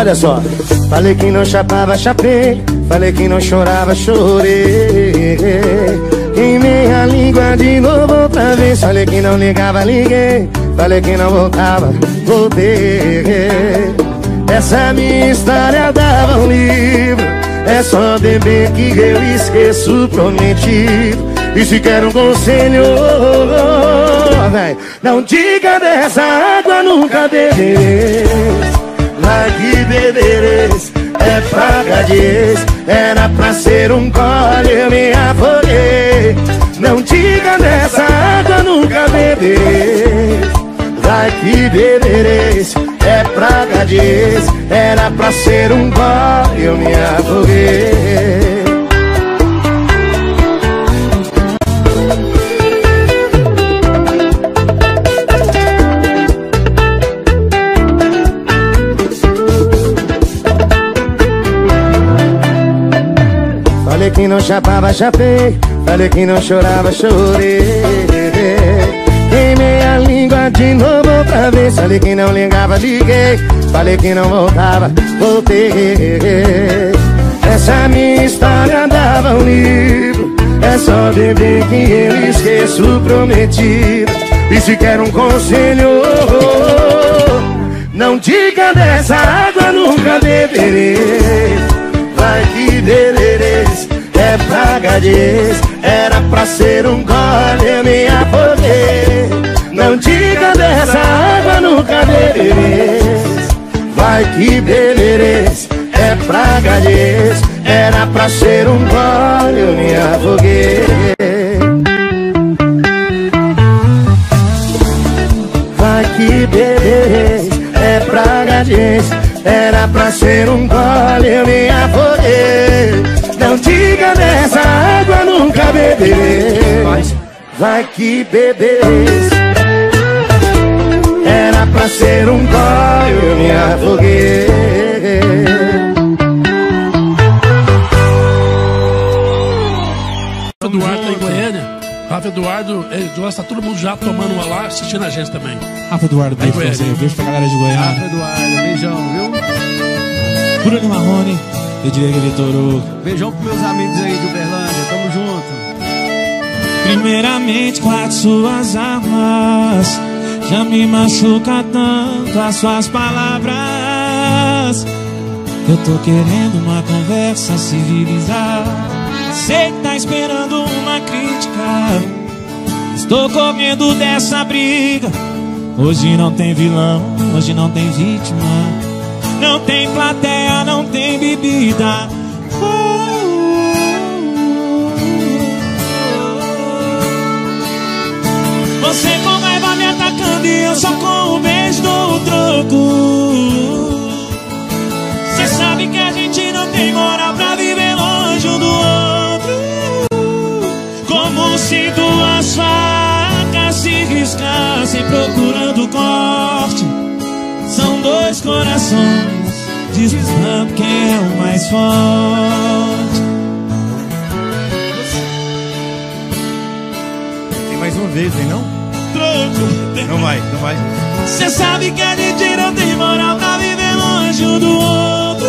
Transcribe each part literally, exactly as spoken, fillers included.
Olha só. Falei que não chapava, chapei. Falei que não chorava, chorei. Queimei a língua de novo outra vez. Falei que não ligava, liguei. Falei que não voltava, voltei. Essa minha história dava um livro. É só beber que eu esqueço o prometido. E se quer um conselho, véi, não diga dessa água nunca bebereis. Vai que bebereis, é praga de ex. Era pra ser um gole, eu me afoguei. Não diga dessa água nunca bebereis. Vai que bebereis, é praga de ex. Era pra ser um gole, eu me afoguei. Falei que não chapava, chapei. Falei que não chorava, chorei. Queimei a língua de novo outra vez. Falei que não ligava, liguei. Falei que não voltava, voltei. Essa minha história dava um livro. É só beber que eu esqueço o prometido. E se quer um conselho, não diga dessa água nunca beberei. Vai que bebereis, é praga de ex. Era pra ser um gole, eu me afoguei. Não diga dessa água nunca bebereis. Vai que bebereis, é praga de ex. Era pra ser um gole, eu me afoguei. Vai que bebereis, é praga de ex. Era pra ser um gole, eu me afoguei. Não diga dessa água nunca beberei. Vai que bebereis, era pra ser um gole, eu me afoguei. Rafa Eduardo tá em Goiânia. Rafa Eduardo, está todo mundo já tomando uma lá, assistindo a gente também. Rafa Eduardo, beijo pra você, beijo pra galera de Goiânia. Rafa Eduardo, beijão, viu? Bruno Marrone, eu diria que ele torou. Beijão pros meus amigos aí de Uberlândia, tamo junto. Primeiramente, guarde suas armas. Já me machuca tanto as suas palavras. Eu tô querendo uma conversa civilizada. Sei que tá esperando uma crítica. Estou correndo dessa briga. Hoje não tem vilão, hoje não tem vítima. Não tem plateia, não tem bebida. Oh, oh, oh. Você com raiva me atacando e eu só com um beijo dou o troco. Você sabe que a gente não tem moral pra viver longe um do outro. Como se duas facas se riscassem procurando corte. São dois corações disputando quem é o mais forte. Tem mais uma vez, tem não? Troco. Não vai, não vai. Cê sabe que a gente não tem moral pra viver longe um do outro.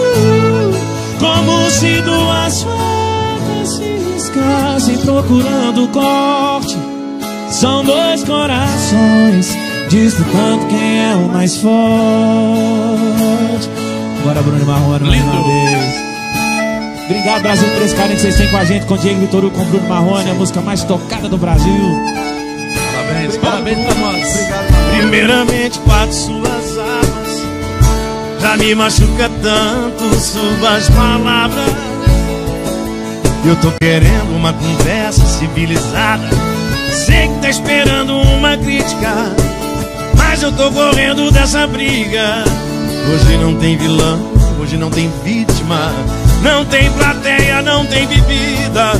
Como se duas facas se riscassem procurando corte. São dois corações disputando quem é o mais forte. Bora, Bruno Marrone, mais uma vez. Obrigado, Brasil, por esse carinho que vocês têm com a gente, com o Diego Vitor, com o Bruno Marrone, a música mais tocada do Brasil. Parabéns, parabéns pra nós. Obrigado. Primeiramente, guarde suas armas. Já me machuca tanto suas palavras. Eu tô querendo uma conversa civilizada. Sei que tá esperando uma crítica, mas eu tô correndo dessa briga. Hoje não tem vilão, hoje não tem vítima. Não tem plateia, não tem bebida.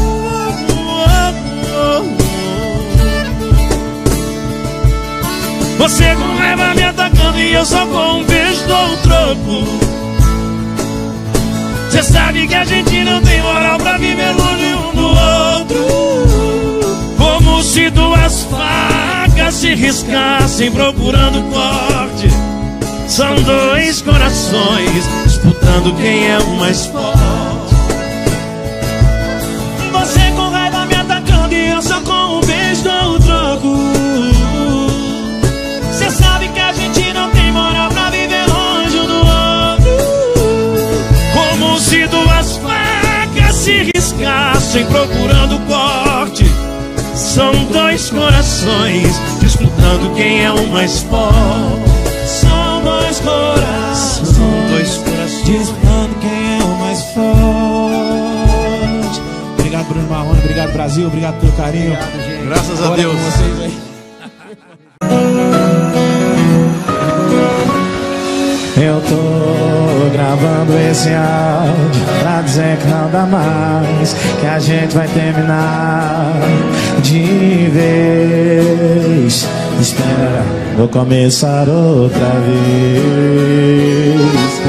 Você com raiva me atacando e eu só com um beijo dou o troco. Você sabe que a gente não tem moral pra viver longe um do outro. Como se duas facas se riscassem procurando corte. São dois corações disputando quem é o mais forte. Você com raiva me atacando e eu só com um beijo dou o troco. Cê sabe que a gente não tem moral pra viver longe um do outro. Como se duas facas se riscassem procurando corte. São dois corações disputando quem é o mais forte. São dois corações, são dois corações disputando quem é o mais forte. Obrigado, Bruno Marrone, obrigado, Brasil, obrigado pelo carinho. Obrigado, graças a Agora Deus. com vocês aí. Eu tô gravando esse áudio pra dizer que não dá mais, que a gente vai terminar de vez. Espera, vou começar outra vez.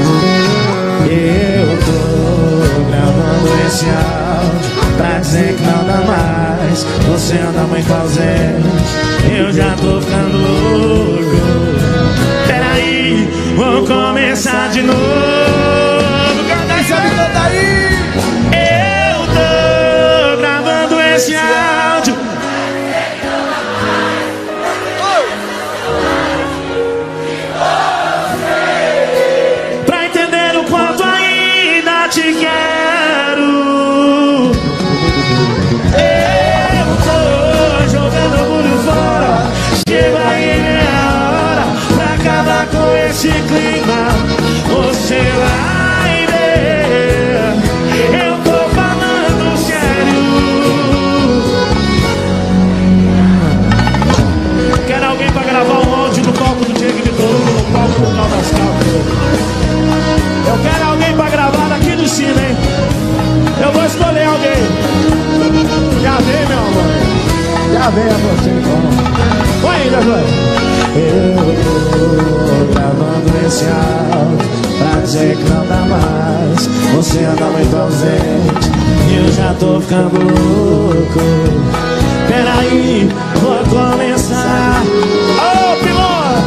Eu tô gravando esse áudio pra dizer que não dá mais, você anda muito ausente, eu já tô ficando louco. Peraí, vou começar de novo. Canta aí, canta aí. Eu tô gravando esse áudio pra entender o quanto ainda te quero. Eu tô jogando orgulho fora. Chega aí minha hora pra acabar com esse clima. Você vai ver, eu tô falando sério. Quero alguém pra gravar um áudio no palco do Diego de Touro, no palco do Caldas Caldas. Eu quero alguém pra gravar daqui do cima, hein? Eu vou escolher alguém. Já vem, meu amor. Já vem a você, então. Põe ainda, João. Eu tô gravando esse áudio pra dizer que não dá mais, você anda muito ausente e eu já tô ficando louco. Peraí, vou começar. Ô, piloto!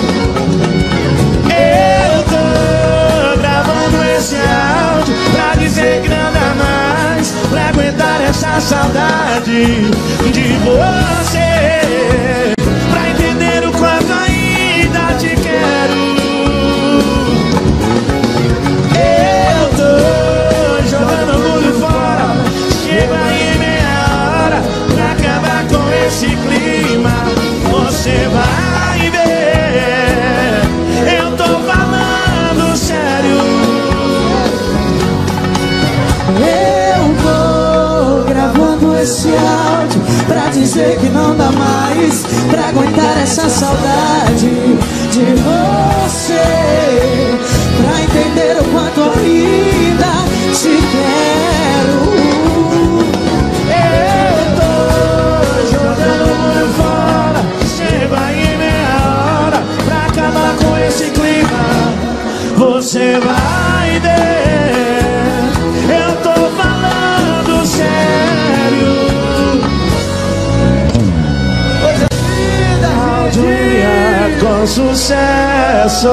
Eu tô gravando esse áudio pra dizer que não dá mais, pra aguentar essa saudade de você, pra entender o quanto ainda te quero. Eu tô jogando orgulho fora. Chega aí meia hora pra acabar com esse clima. Você vai ver, eu tô falando sério. Eu tô gravando esse áudio pra dizer que não dá mais, pra aguentar essa saudade de você, pra entender o quanto ainda te quero. Eu tô jogando orgulho fora. Chega aí meia hora pra acabar com esse clima. Você vai ver, eu tô falando sério. Coisa linda, dia com sucesso.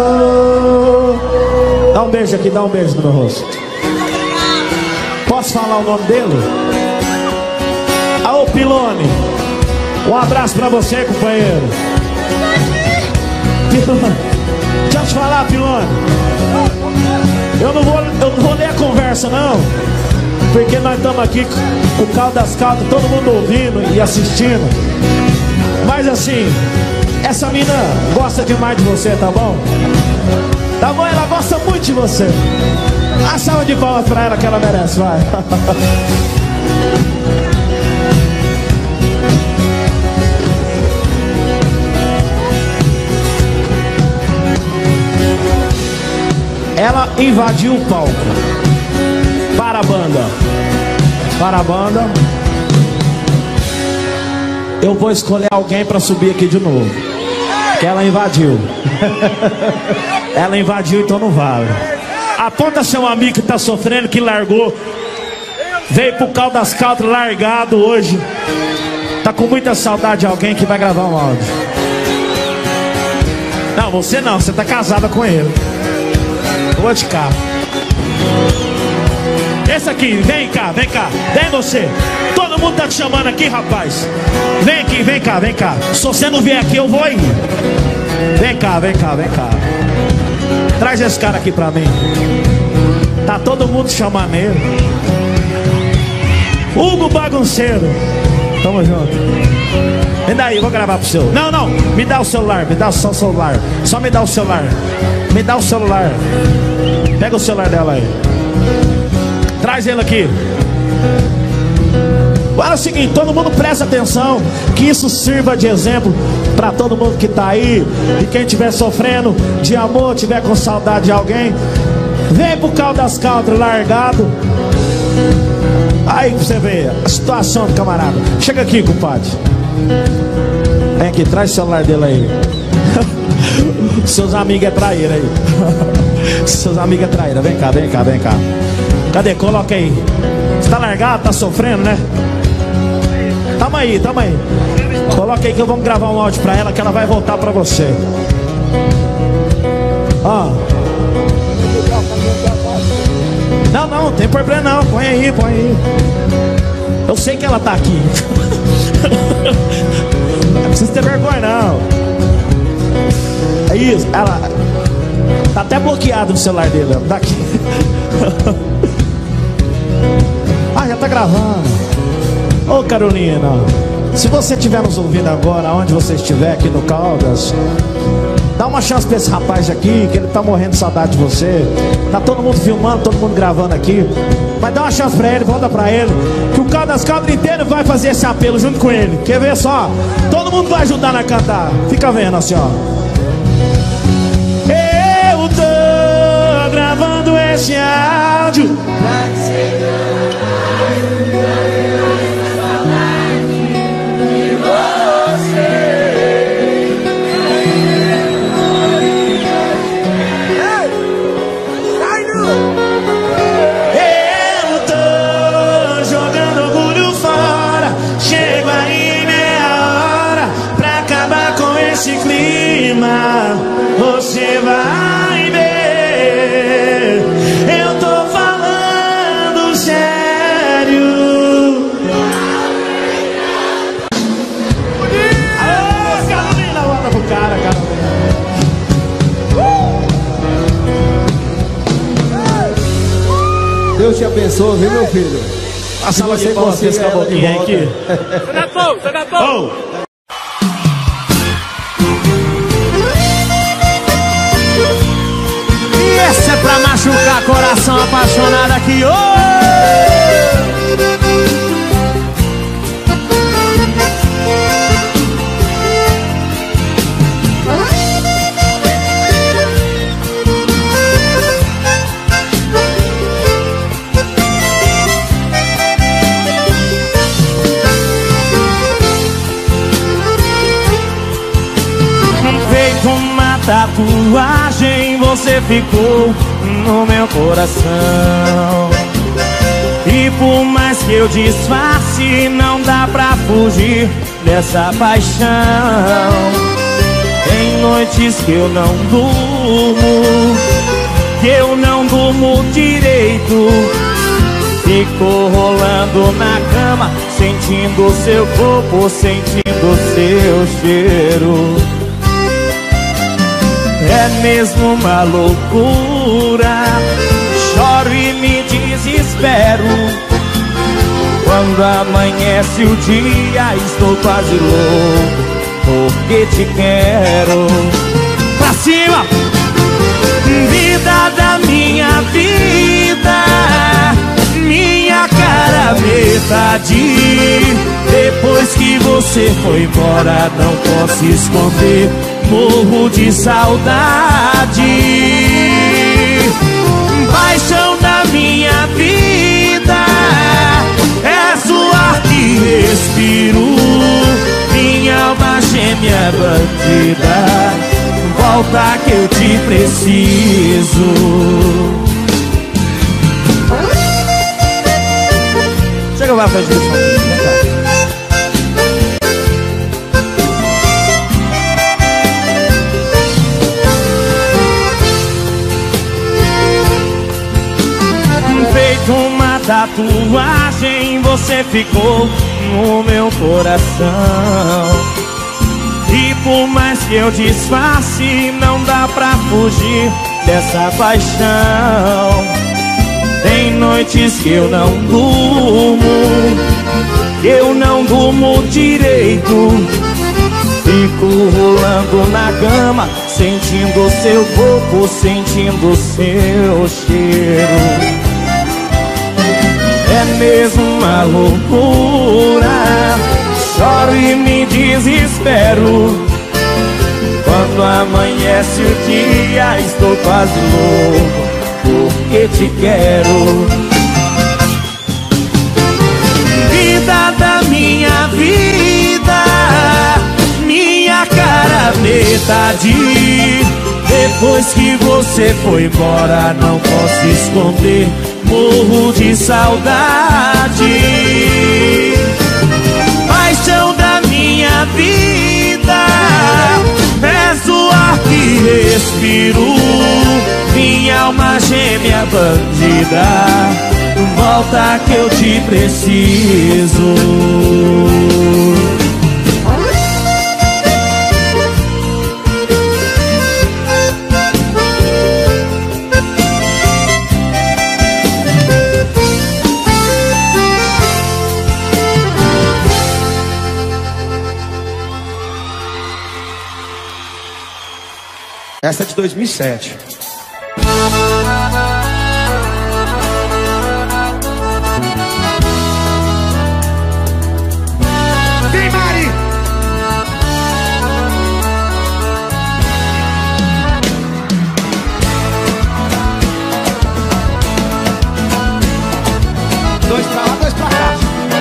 Dá um beijo aqui, dá um beijo no meu rosto. Posso falar o nome dele? Aô, Pilone. Um abraço pra você, companheiro. Pilone. Deixa eu te falar, Pilone. Eu não vou, eu não vou ler a conversa, não. Porque nós estamos aqui com o Caldas Caldas, todo mundo ouvindo e assistindo. Mas assim, essa mina gosta demais de você, tá bom? Tá bom? Ela gosta muito de você. A salva de palmas pra ela que ela merece, vai. Ela invadiu o palco. Para a banda. Para a banda. Eu vou escolher alguém pra subir aqui de novo. Que ela invadiu. Ela invadiu, então não vale. Aponta seu amigo que tá sofrendo, que largou. Veio pro Caldas Caldas largado hoje. Tá com muita saudade de alguém que vai gravar um áudio. Não, você não, você tá casada com ele. Vou de cá. Esse aqui, vem cá, vem cá. Vem você. Todo mundo tá te chamando aqui, rapaz. Vem aqui, vem cá, vem cá. Se você não vier aqui, eu vou ir. Vem cá, vem cá, vem cá. Traz esse cara aqui pra mim. Tá todo mundo chamando ele. Hugo Bagunceiro. Tamo junto. Me dá aí, vou gravar pro seu. Não, não, me dá o celular, me dá só o celular. Só me dá o celular. Me dá o celular. Pega o celular dela aí. Traz ele aqui. Agora é o seguinte, todo mundo presta atenção, que isso sirva de exemplo para todo mundo que tá aí. E quem estiver sofrendo de amor, tiver com saudade de alguém, vem pro Caldas Country largado. Aí pra você ver a situação do camarada. Chega aqui, compadre. Vem aqui, traz o celular dele aí. Seus amigos é traíra aí. Seus amigos é traíra. Vem cá, vem cá, vem cá. Cadê? Coloca aí. Você tá largado, tá sofrendo, né? Tamo aí, tamo aí. Coloca aí que eu vou gravar um áudio pra ela, que ela vai voltar pra você. Ó. Não, não, não tem problema não. Põe aí, põe aí. Eu sei que ela tá aqui. Não precisa ter vergonha não. É isso, ela tá até bloqueado no celular dele. Tá aqui. Ah, já tá gravando. Ô Carolina, se você estiver nos ouvindo agora, onde você estiver, aqui no Caldas, dá uma chance pra esse rapaz aqui, que ele tá morrendo de saudade de você. Tá todo mundo filmando, todo mundo gravando aqui. Mas dá uma chance pra ele, volta pra ele, que o Caldas Country inteiro vai fazer esse apelo junto com ele. Quer ver só? Todo mundo vai ajudar a cantar. Fica vendo assim, ó. Eu tô gravando esse áudio você vai ver, eu tô falando sério. Alô, Carolina, volta pro cara, Carolina. uh! Deus te abençoe, viu, meu filho? Passa você com vocês, caboclinho aqui. Joga fogo, joga fogo. Essa é pra machucar coração apaixonado aqui, ô! Feito uma tatuagem, você ficou no meu coração. E por mais que eu disfarce, não dá pra fugir dessa paixão. Tem noites que eu não durmo, que eu não durmo direito. Fico rolando na cama, sentindo o seu corpo, sentindo o seu cheiro. É mesmo uma loucura, choro e me desespero. Quando amanhece o dia, estou quase louco, porque te quero. Pra cima! Vida da minha vida, minha cara metade. Depois que você foi embora, não posso esconder, morro de saudade. Paixão da minha vida, és o ar que respiro. Minha alma gêmea bandida, volta que eu te preciso. Chega lá, faz isso. tatuagem você ficou no meu coração. E por mais que eu disfarce, não dá pra fugir dessa paixão. Tem noites que eu não durmo, eu não durmo direito. Fico rolando na cama, sentindo seu corpo, sentindo seu cheiro. É mesmo uma loucura, choro e me desespero. Quando amanhece o dia, estou quase louco, porque te quero. Vida da minha vida, minha cara metade. Depois que você foi embora, não posso esconder, morro de saudade. Paixão da minha vida, és o ar que respiro. Minha alma gêmea bandida, volta que eu te preciso. Essa é de dois mil e sete. Vem, Mari! Dois pra lá, dois pra cá.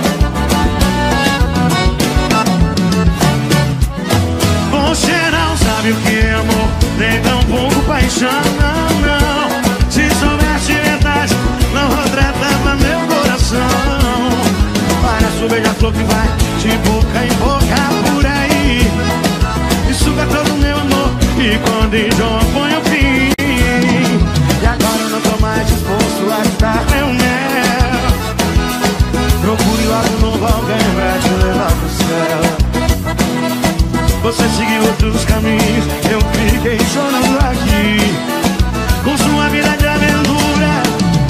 Você não sabe o que é amor, nem tão pouco paixão, não, não. Se soubesse verdade, não retratava meu coração. Parece o beija-flor que vai de boca em boca por aí e suga todo o meu amor, e quando enjoa põe o fim. E agora eu não tô mais disposto a estar meu mel. Procure logo novo alguém pra te levar pro céu. Você seguiu outros caminhos, eu fiquei chorando aqui, com sua vida de aventura.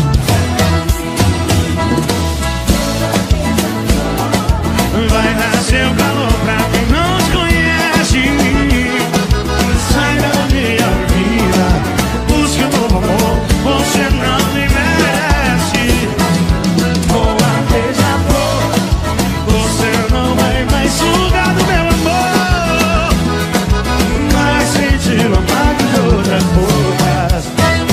Vai nascer o calor pra quem não te conhece. Saia da minha vida, busque um novo amor, você não me merece. Com a beija-flor, você não vai mais sugar do meu amor. Amado de outras bocas.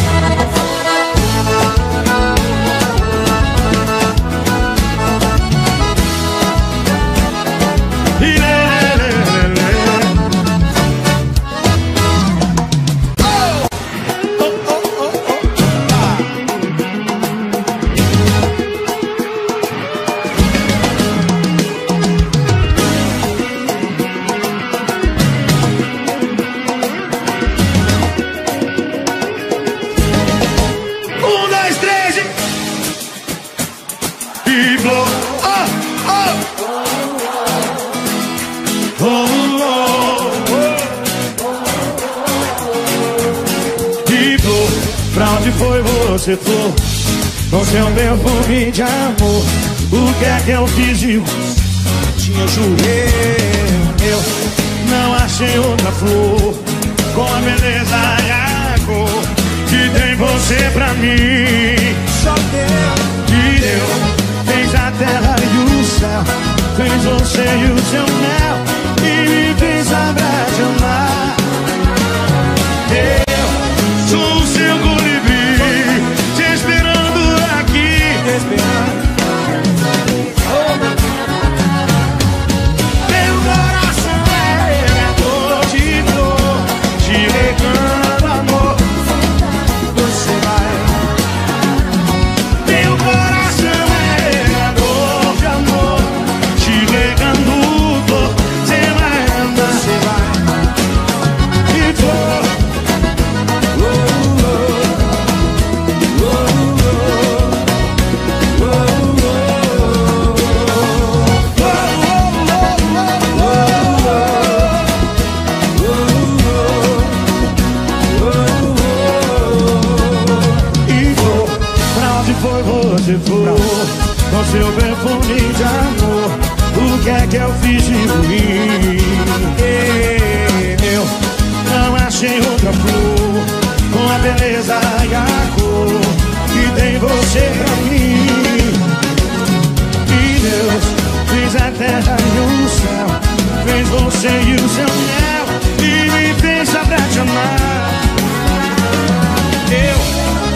Você for com seu perfume de amor, o que é que eu fiz de tinha jurei, eu não achei outra flor com a beleza e a cor que tem você pra mim. Só Deus que deu, fez a terra e o céu, fez você e o seu mel e me fez saber te amar. Eu sou o seu colibri, te esperando aqui, te esperando. Meu coração é regador de flor, te regando amor, você vai. Meu coração é regador de amor, te regando dor, fiz de ruim. Eu não achei outra flor com a beleza e a cor que tem você pra mim. E Deus fez a terra e o céu, fez você e o seu mel, e me fez só pra te amar. Eu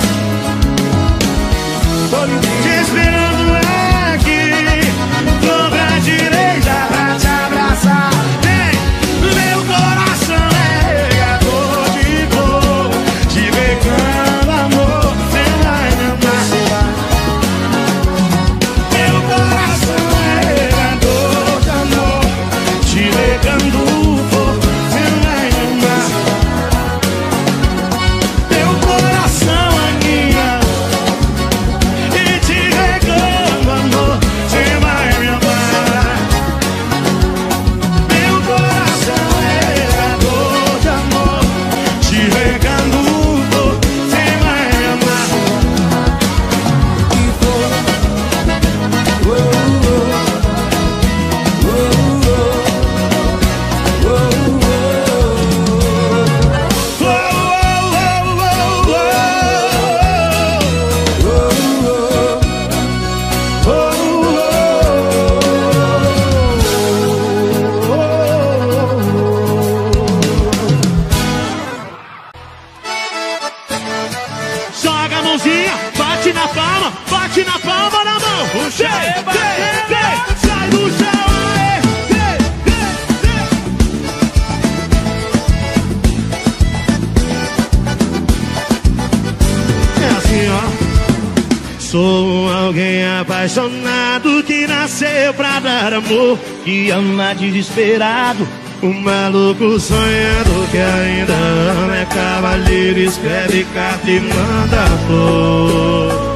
tô te esperando aqui, tô pra direita pra te abraçar. Vem, meu coração é regador de cor, te pegando amor, cê vai me amar. Meu coração é regador de amor, te pegando fogo, cê vai me amar. Meu coração é guia e te regando amor, cê vai me amar. Meu coração é regador de amor, te regando fogo, cê vai me amar. Joga a mãozinha, bate na palma, bate na palma na mão. Puxa, sai do chão, aê, é assim, ó. Sou alguém apaixonado que nasceu pra dar amor, que ama desesperado, um maluco sonhando que ainda ama, é cavalheiro, escreve carta e manda flor.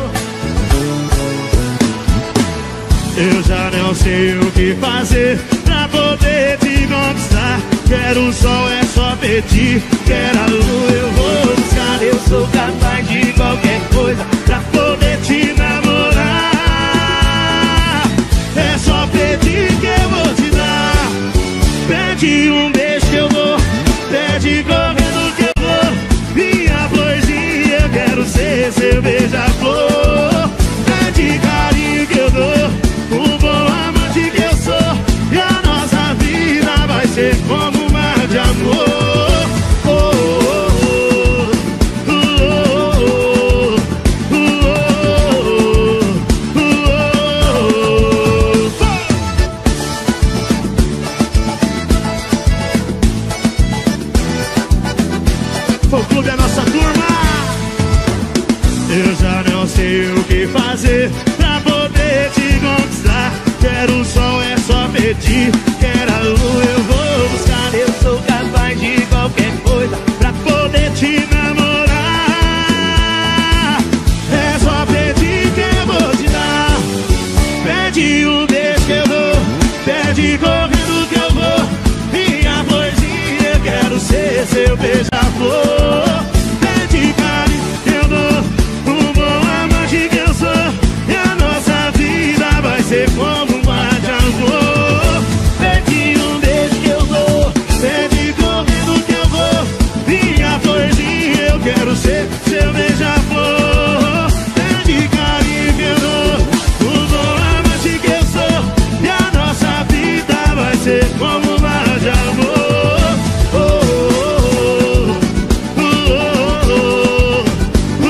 Eu já não sei o que fazer pra poder te conquistar. Quero o sol, é só pedir. Quero a lua, eu vou buscar. Eu sou capaz de qualquer coisa pra poder te namorar. É só pedir que eu vou te dar. Pede um beijo que eu vou, pede correndo que eu vou. Minha florzinha, eu quero ser seu beija-flor. Pede carinho que eu dou, o bom amante que eu sou, e a nossa vida vai ser como um mar de amor. Oh, oh, oh, oh, oh, oh, oh, oh. Fã Clube é a nossa turma. Eu já não sei o que fazer pra poder te conquistar. Quero o sol, é só pedir. Quero a lua, eu vou buscar. Eu sou capaz de qualquer coisa pra poder te namorar. É só pedir que eu vou te dar. Pede um beijo que eu dou, pede correndo que eu vou. Minha florzinha, eu quero ser seu beija-flor. Pede carinho que eu dou, um bom amante que eu sou, e a nossa vida vai ser como um mar de amor. Pede um beijo que eu dou, pede correndo que eu vou. Minha florzinha, eu quero ser seu beija-flor. Pede carinho que eu dou, um bom amante que eu sou, e a nossa vida vai ser como um mar de amor. Oh, oh, oh, oh, oh,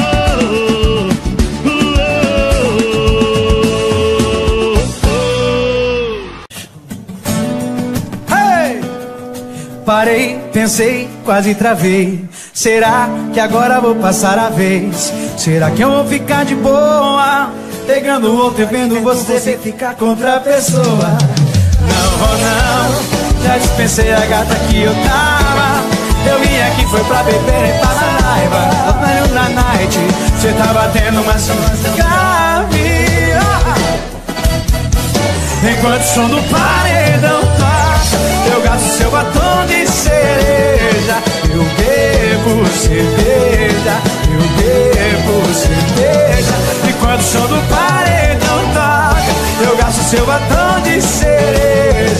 oh, oh. Hey! Parei, pensei, quase travei. Será que agora vou passar a vez? Será que eu vou ficar de boa, pegando outro e vendo você ficar com outra pessoa? Não vou não, já dispensei a gata que eu tava. Eu vim aqui foi pra beber e passar raiva. Otário na night, cê tá batendo uma enquanto o som do paredão toca, eu gasto seu batom de cereja. Eu bebo cerveja, eu bebo cerveja. Enquanto o som do paredão toca, eu gasto seu batom de cereja.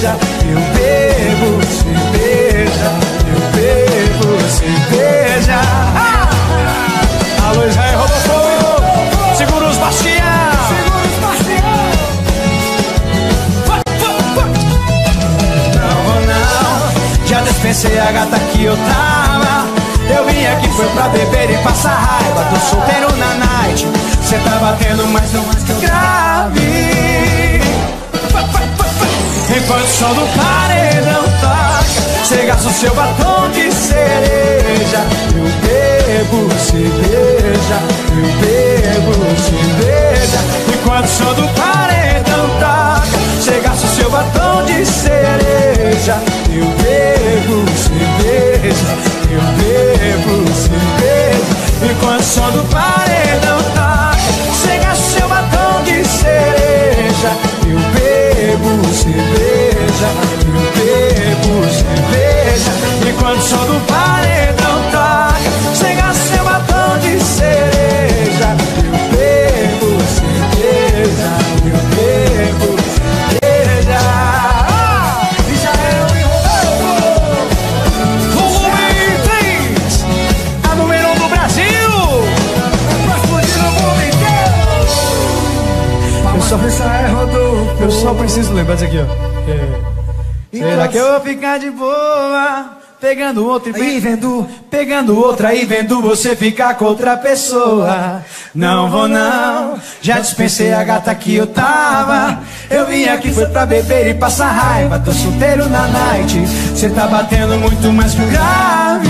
dispensei a gata que eu tava. Eu vim aqui foi pra beber e passar raiva. Tô solteiro na night, cê tá batendo mais não mais que eu grave. Enquanto o som do paredão toca, cê gasta o seu batom de cereja. Eu bebo cerveja, eu bebo cerveja. Enquanto o som do paredão toca, cê gasta o seu batom de cereja. Eu bebo cerveja, eu bebo cerveja. Enquanto o som do paredão toca, cê gasta o seu batom de cereja. Eu bebo cerveja, eu bebo cerveja. Enquanto o som do paredão toca, cê gasta o seu batom de cereja. Eu bebo cerveja, eu bebo cerveja. Ah! Israel e Rodolfo, volume três, a número um do Brasil. Vai explodir no mundo inteiro. Eu só Israel e Rodolfo, eu só preciso lembrar disso aqui, ó. É. Será que eu vou ficar de boa? Pegando outra e vendo, pegando outra e vendo você ficar com outra pessoa. Não vou não, já dispensei a gata que eu tava. Eu vim aqui foi pra beber e passar raiva. Tô solteiro na night, cê tá batendo muito mais que o grave.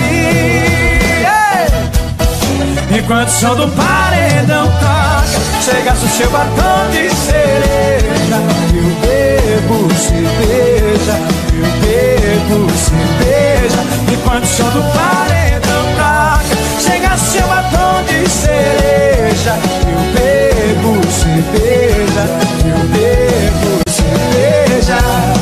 Enquanto o som do paredão toca, cê gasta o seu batom de cereja. Eu bebo cerveja, eu bebo cerveja. Enquanto o som do paredão toca, cê gasta o seu batom de cereja. Eu bebo cerveja, eu bebo cerveja.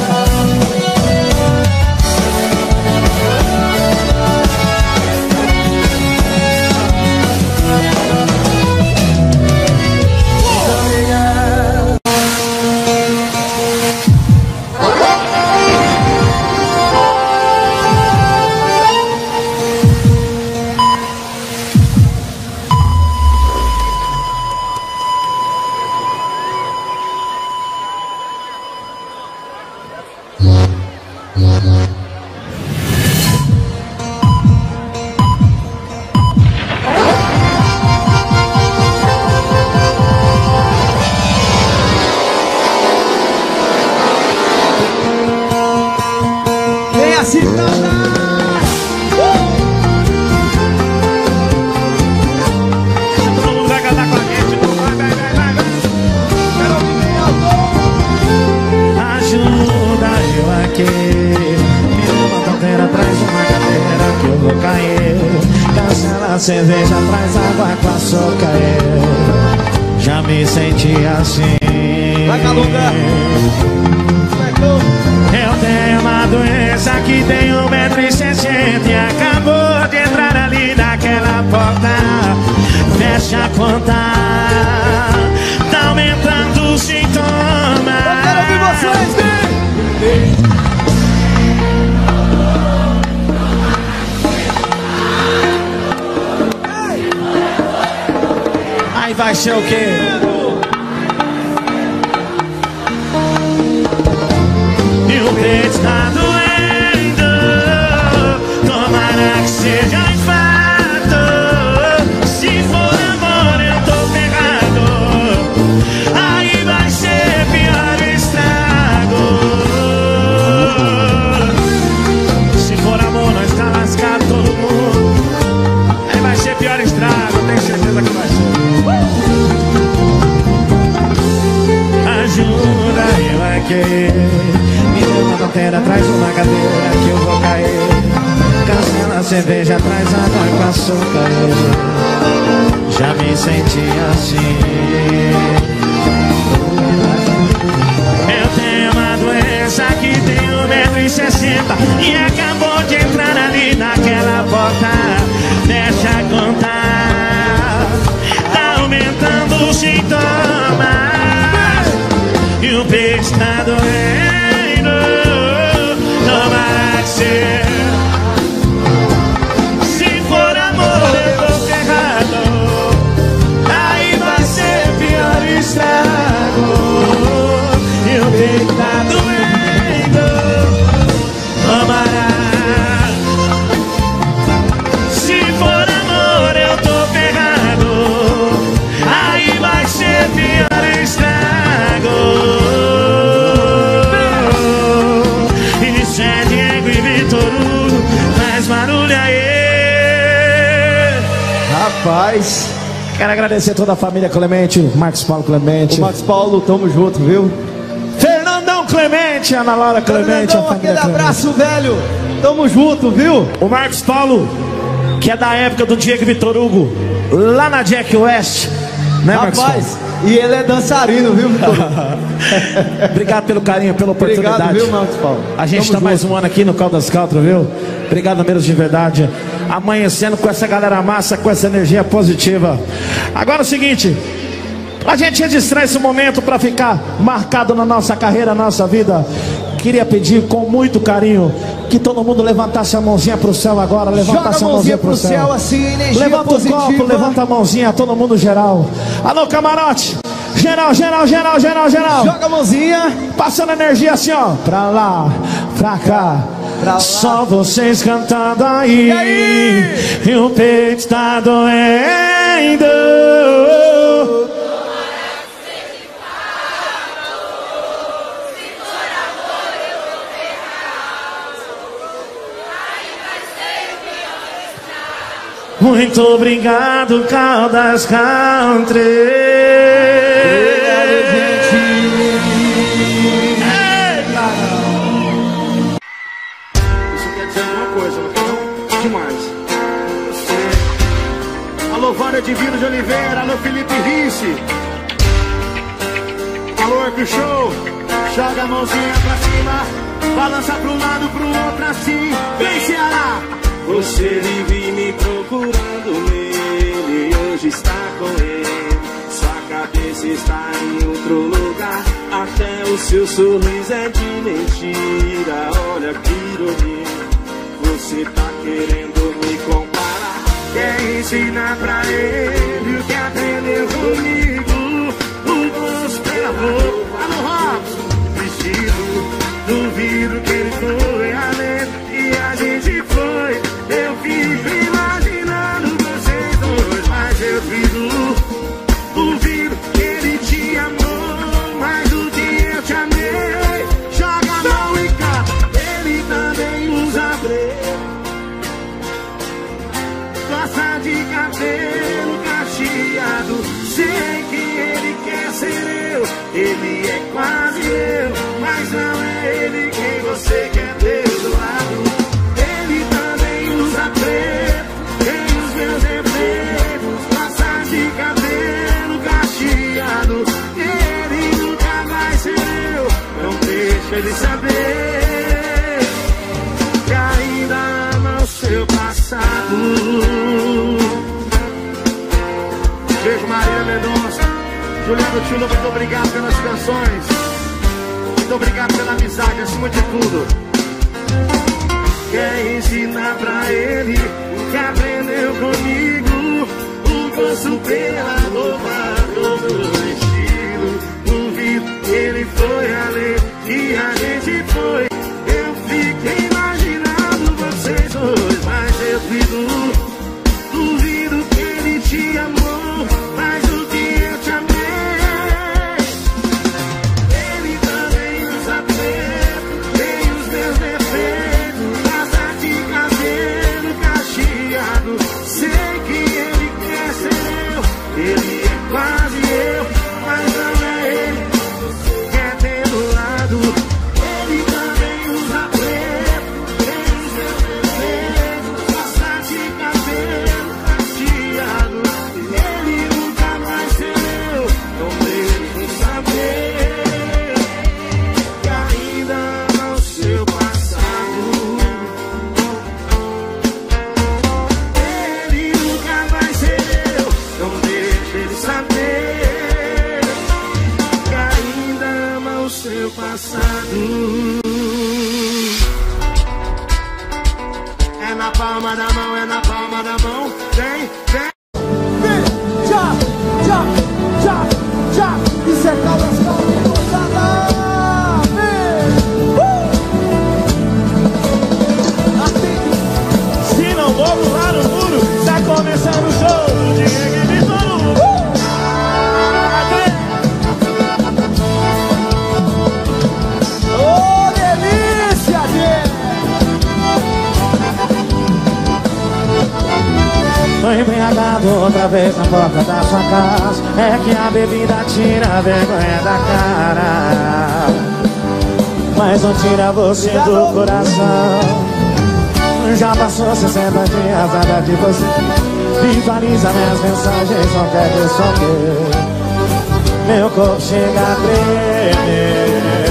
Cerveja traz água com açúcar. Eu já me senti assim. Vai, Calunga. Eu tenho uma doença que tem um metro e sessenta e acabou de entrar ali naquela porta. Fecha a conta, tá aumentando os sintomas. Eu quero ouvir vocês, vem! Aí vai ser o quê? E o peito tá doendo. Tomara que seja infarto. Se for amor eu tô ferrado. Aí vai ser pior o estrago. Se for amor nós tá lascado todo mundo. Aí vai ser pior estrago. Tenho certeza que vai ser. Ajuda eu aqui. Me deu uma pantera, traz uma cadeira que eu vou cair. Cancela a cerveja, traz água com açúcar. Já me senti assim. Eu tenho uma doença que tem um metro e sessenta e acabou de entrar ali naquela porta. Deixa contar, tá aumentando os sintomas. E o peito tá doendo. Tomara que seja. Se for amor eu tô ferrado. Aí vai ser pior estrago. E o peito tá doendo. Tomara Rapaz, quero agradecer toda a família Clemente, Marcos Paulo Clemente. o Marcos Paulo, tamo junto, viu? Fernandão Clemente, Ana Laura Clemente. Fernandão, aquele abraço, velho. Tamo junto, viu? O Marcos Paulo, que é da época do Diego Vitor Hugo, lá na Jack West, né, Marcos Paulo? Rapaz, e ele é dançarino, viu, Vitor? Obrigado pelo carinho, pela oportunidade. Obrigado, viu, Marcos Paulo? A gente Tamo tá mais junto. um ano aqui no Caldas Country, viu? Obrigado mesmo de verdade. Amanhecendo com essa galera massa, com essa energia positiva. Agora é o seguinte, a gente registrar esse momento para ficar marcado na nossa carreira, na nossa vida. Queria pedir com muito carinho que todo mundo levantasse a mãozinha pro céu agora. Levantasse Joga a mãozinha pro céu, assim, energia levanta positiva. o copo, levanta a mãozinha, todo mundo geral. Alô, camarote! Geral, geral, geral, geral, geral. Joga a mãozinha. Passando energia assim, ó. Pra lá, pra cá. Pra lá. Só vocês cantando aí. E aí? E o peito tá doendo. Muito obrigado, Caldas Country. Obrigado, gente. Isso quer dizer alguma coisa, não quer não? Demais. Alô, Vânia Divino de Oliveira. Alô, Felipe Risse. Alô, Arco Show. Joga a mãozinha pra cima. Balança pro lado, pro outro assim. Vem, Ceará. Você vive me procurando nele, hoje está com ele. Sua cabeça está em outro lugar, até o seu sorriso é de mentira. Olha que ironia, você tá querendo me comparar. Quer ensinar pra ele o que aprendeu comigo. Um gosto pela roupa. Alô, Robson. Vestido, duvido que ele foi além. E a gente foi. Eu fico imaginando vocês dois, mas eu fico. Duvido que ele te amou mais do que eu te amei. Joga a mão e cá, ele também usa breu. Gosta de cabelo cacheado. Sei que ele quer ser eu. Ele é quase eu, mas não é ele quem você quer ter do lado. Ele também usa preto, tem os meus defeitos. Gosta de cabelo cacheado. Ele nunca vai ser eu. Não deixa ele saber que ainda ama o seu passado. Beijo, Maria Mendonça. Juliano Tilo, muito obrigado pelas canções. Muito obrigado pela amizade, acima de tudo. Quer ensinar pra ele o que aprendeu comigo. O gosto pela roupa, do estilo. Duvido que ele foi além e a gente foi. Eu fiquei imaginando vocês dois, mas eu fico. Duvido que ele te amou mais do que eu te amei. Ele também usa preto, tem os meus defeitos. Gosta de cabelo cacheado. Sei que ele quer ser eu. Ele é quase eu, mas não é ele. Quer ter do lado. Ele também usa preto, tem os meus defeitos. Gosta de cabelo cacheado. Ele nunca vai ser eu. Não deixo saber que ainda ama o seu passado. Ele nunca vai ser eu. Não deixa ele saber que ainda ama o seu passado. É na palma da mão, é na palma da mão. Vem, vem. Já, já, já, já. Isso é Caldas Country gozada. Se não vou pular no muro, tá começando o show do Diego Vitor Hugo. Ô, delícia, gente. chegado outra vez na porta da sua casa. É que a bebida tira a vergonha da cara, mas não tira você do coração. Já passou sessenta dias nada de você. Visualiza minhas mensagens, só quer que só que meu corpo chega a tremer.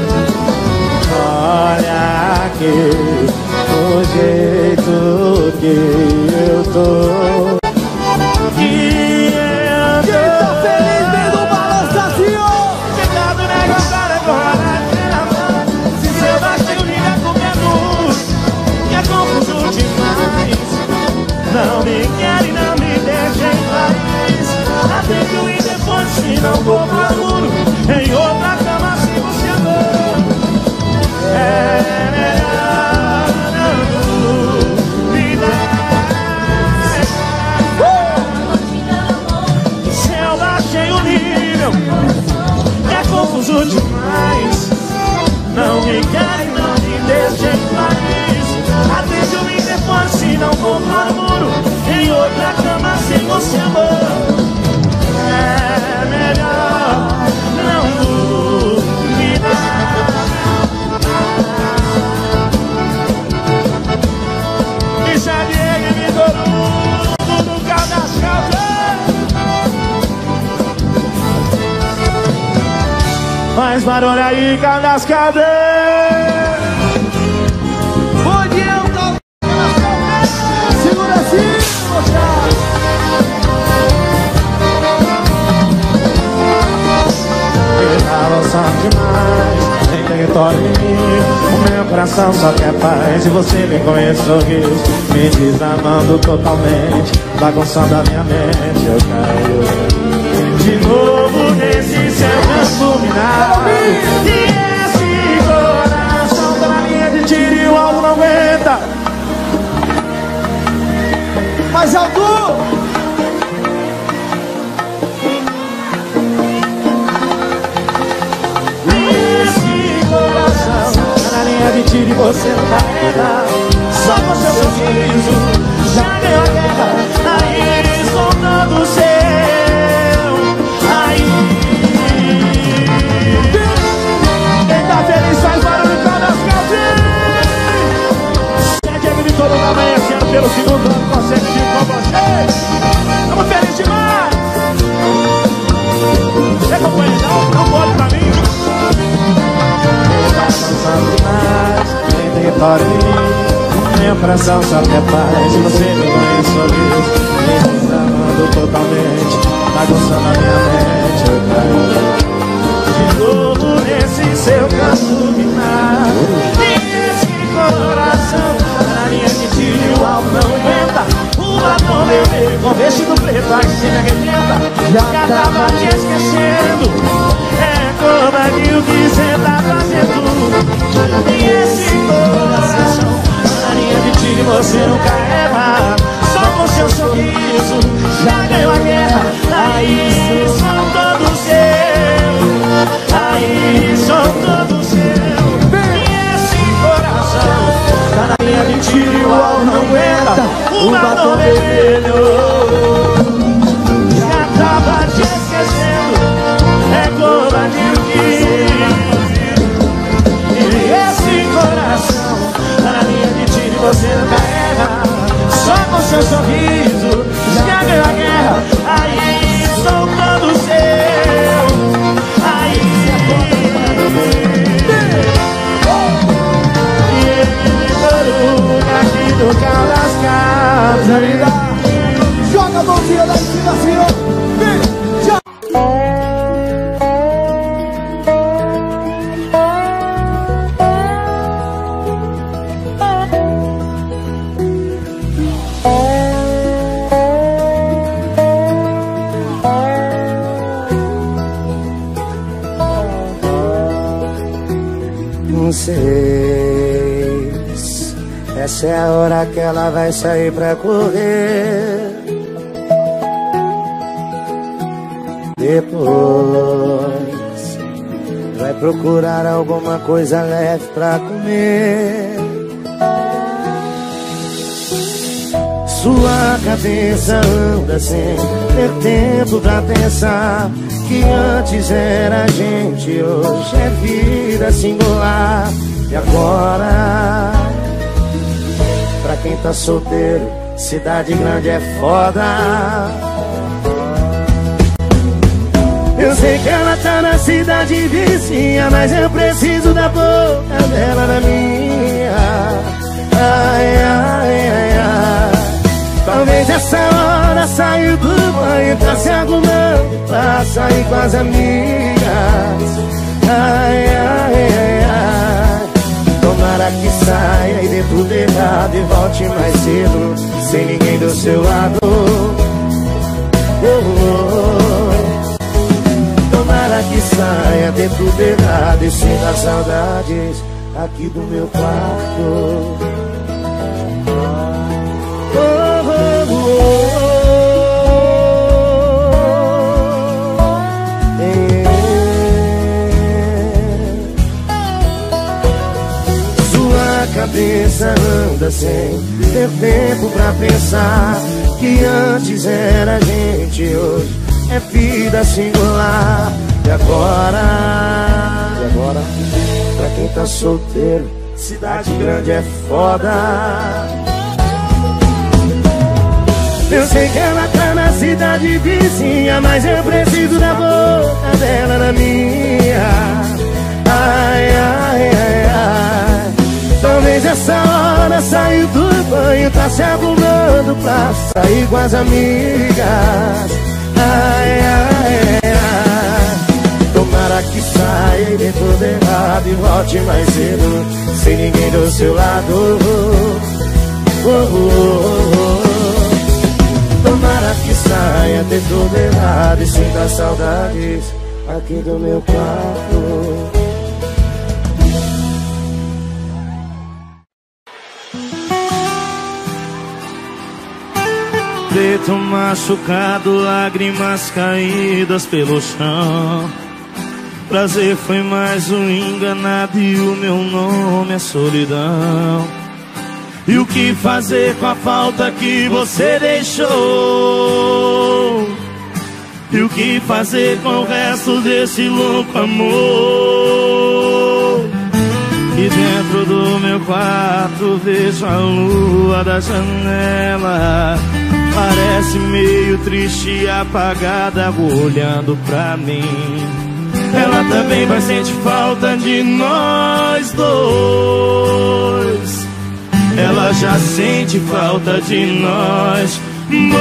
Olha aqui o jeito que eu tô. Que eu tô. Quem tá feliz vem do balanço assim, ó. Chegado na cara agora. Se seu baixinho liga comendo, que é confuso demais. Não me quer e não me deixa em paz. Até que eu ir depois, se não for procuro em outra cama se você for. É melhor não duvidar. uh! Se eu baixei o nível, é confuso demais. Não me quer e não me deixa em paz. Até que eu me depois, se não for procuro em outra cama sem você amor. É melhor não duvidar. Michel Diego e Vitor no carro das calças. Faz barulho aí, carro das calças. Segura assim, moçada. Avançando demais, tem território em mim. O meu coração só quer paz. E você vem com esse sorriso me desarmando totalmente, bagunçando a minha mente. Eu caio de novo nesse céu iluminado. E esse coração tá na linha de tiro e o alvo não aguenta. Mais alto. De tiro e você não carrega. Só com seu sorriso já ganhou a guerra. Aí soltando o seu. Aí quem tá feliz faz barulho com as calcinhas. Sete é de todo mundo amanhecendo pelo segundo ano consecutivo com vocês. Estamos felizes demais. Você acompanha, não? Não pode pra mim. Tem território em mim. Meu coração só quer paz. E você me ganha sorriso, me desarmando totalmente, bagunçando a minha mente. Eu caio de novo nesse seu canto minado. E esse coração na linha de tiro e o alvo não aguenta. O batom vermelho com vestido preto aqui se me arrebenta. Já tava te esquecendo. É covardia o que cê tá fazendo. E esse coração na linha de tiro você não carrega. Só com seu sorriso já ganhou a guerra. Aí são todos seus. Aí são todos seus. E esse coração tá na linha de tiro e o alvo não aguenta. O batom vermelho já tava te esquecendo. É covardia que e esse coração tá na linha de tiro e você não carrega. Só com seu sorriso já ganhou a guerra. Aí sou todo seu. Aí e ele barulho aqui do carro das casas. Joga a mãozinha lá em cima assim, ó. Vem, já. Seis. Essa é a hora que ela vai sair pra correr. Depois vai procurar alguma coisa leve pra comer. Sua cabeça anda sem ter tempo pra pensar que antes era gente, hoje é vida singular. E agora, pra quem tá solteiro, cidade grande é foda. Eu sei que ela tá na cidade vizinha, mas eu preciso da boca dela na minha. Ai, ai, ai, ai. Talvez essa hora saiu do banho, tá se arrumando pra sair com as amigas. Ai, ai, ai, ai. Tomara que saia e dê tudo errado e volte mais cedo, sem ninguém do seu lado. Oh, oh. Tomara que saia, dê tudo errado e sinta saudades aqui do meu quarto. Oh, oh, oh, oh. É. Sua cabeça anda sem ter tempo pra pensar que antes era gente, hoje é vida singular. E agora, e agora, pra quem tá solteiro, cidade grande é foda. Eu sei que ela tá na cidade vizinha, mas eu preciso da boca dela na minha. Ai, ai, ai, ai. Talvez essa hora saiu do banho, tá se arrumando pra sair com as amigas. Ai, ai, ai. Tomara que saia e dê tudo errado e volte mais cedo, sem ninguém do seu lado. Oh, oh, oh, oh. Tomara que saia, dê tudo errado e sinta saudades aqui do meu quarto. Preto machucado, lágrimas caídas pelo chão. Prazer foi mais um enganado e o meu nome é solidão. E o que fazer com a falta que você deixou? E o que fazer com o resto desse louco amor? E dentro do meu quarto vejo a lua da janela. Parece meio triste e apagada olhando pra mim. Ela também vai sentir falta de nós dois. Ela já sente falta de nós dois.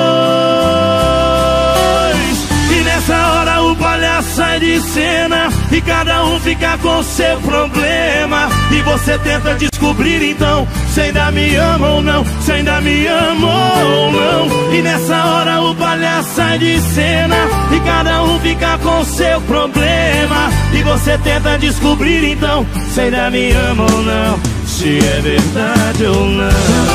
E nessa hora o palhaço sai de cena e cada um fica com seu problema. E você tenta descobrir então se ainda me ama ou não, se ainda me ama ou não. E nessa hora o palhaço sai de cena e cada um fica com seu problema. E você tenta descobrir então se ainda me ama ou não, se é verdade ou não.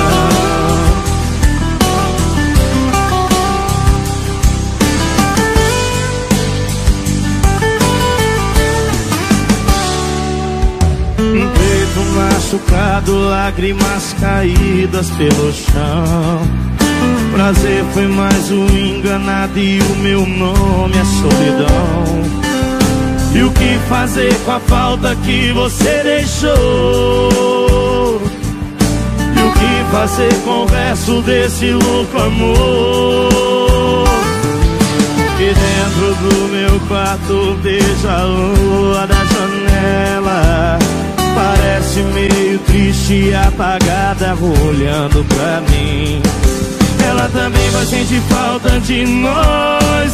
Peito machucado, lágrimas caídas pelo chão. Prazer foi mais um enganado e o meu nome é solidão. E o que fazer com a falta que você deixou? E o que fazer com o resto desse louco amor? E dentro do meu quarto vejo a lua da janela. Parece meio triste e apagada olhando pra mim. Ela também vai sentir falta de nós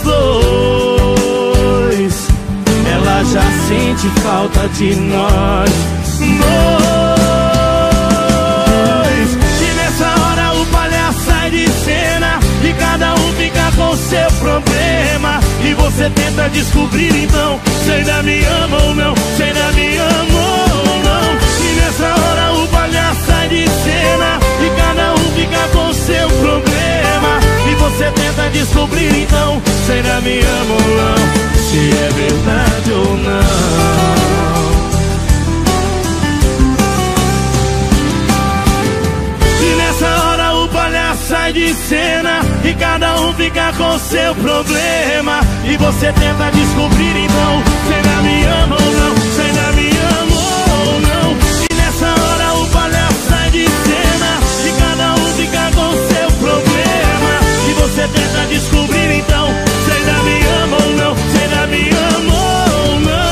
dois. Ela já sente falta de nós dois. E nessa hora o palhaço sai de cena e cada um fica com seu problema. E você tenta descobrir então se ainda me ama ou não, se ainda me ama ou não. E nessa hora o palhaço sai de cena e cada um fica com seu problema. E você tenta descobrir então se ainda me ama ou não, se é verdade ou não. E nessa hora o palhaço sai sai de cena e cada um fica com seu problema. E você tenta descobrir então se ainda me ama ou não, se ainda me ama ou não. E nessa hora o palhaço sai de cena e cada um fica com seu problema. E você tenta descobrir então se ainda me ama ou não, se ainda me ama ou não.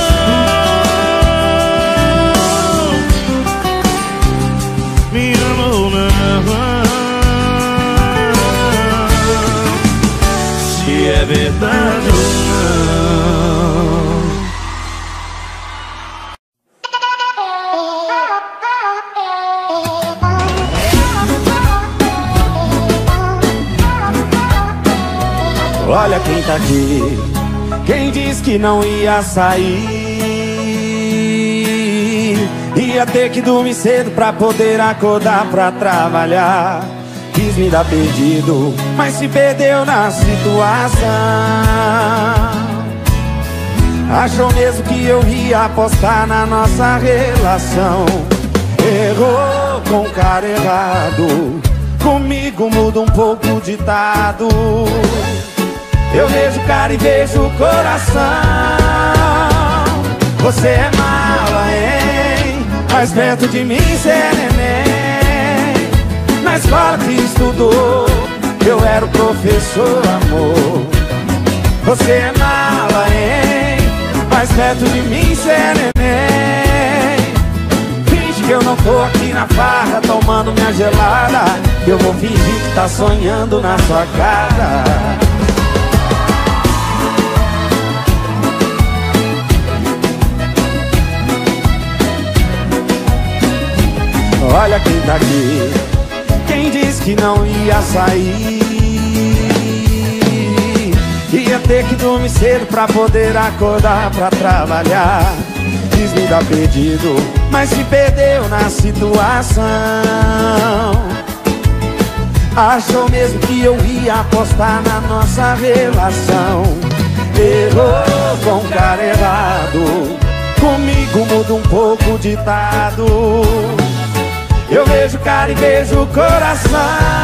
Me ama ou não, se é verdade ou não. Olha quem tá aqui, quem disse que não ia sair. Ia ter que dormir cedo pra poder acordar pra trabalhar. Quis me dar perdido, mas se perdeu na situação. Achou mesmo que eu ia apostar na nossa relação. Errou com o cara errado, comigo muda um pouco o ditado. Eu vejo o cara e vejo o coração. Você é mala, hein? Mais perto de mim cê é neném. Na escola que estudou, eu era o professor, amor. Você é mala, hein? Mais perto de mim cê é neném. Finge que eu não tô aqui na farra tomando minha gelada. Eu vou fingir que tá sonhando na sua cara. Olha quem tá aqui, quem disse que não ia sair. Ia ter que dormir cedo pra poder acordar pra trabalhar. Quis me dar perdido, mas se perdeu na situação. Achou mesmo que eu ia apostar na nossa relação. Errou com o cara errado, comigo muda um pouco o ditado. Eu vejo o cara e vejo o coração.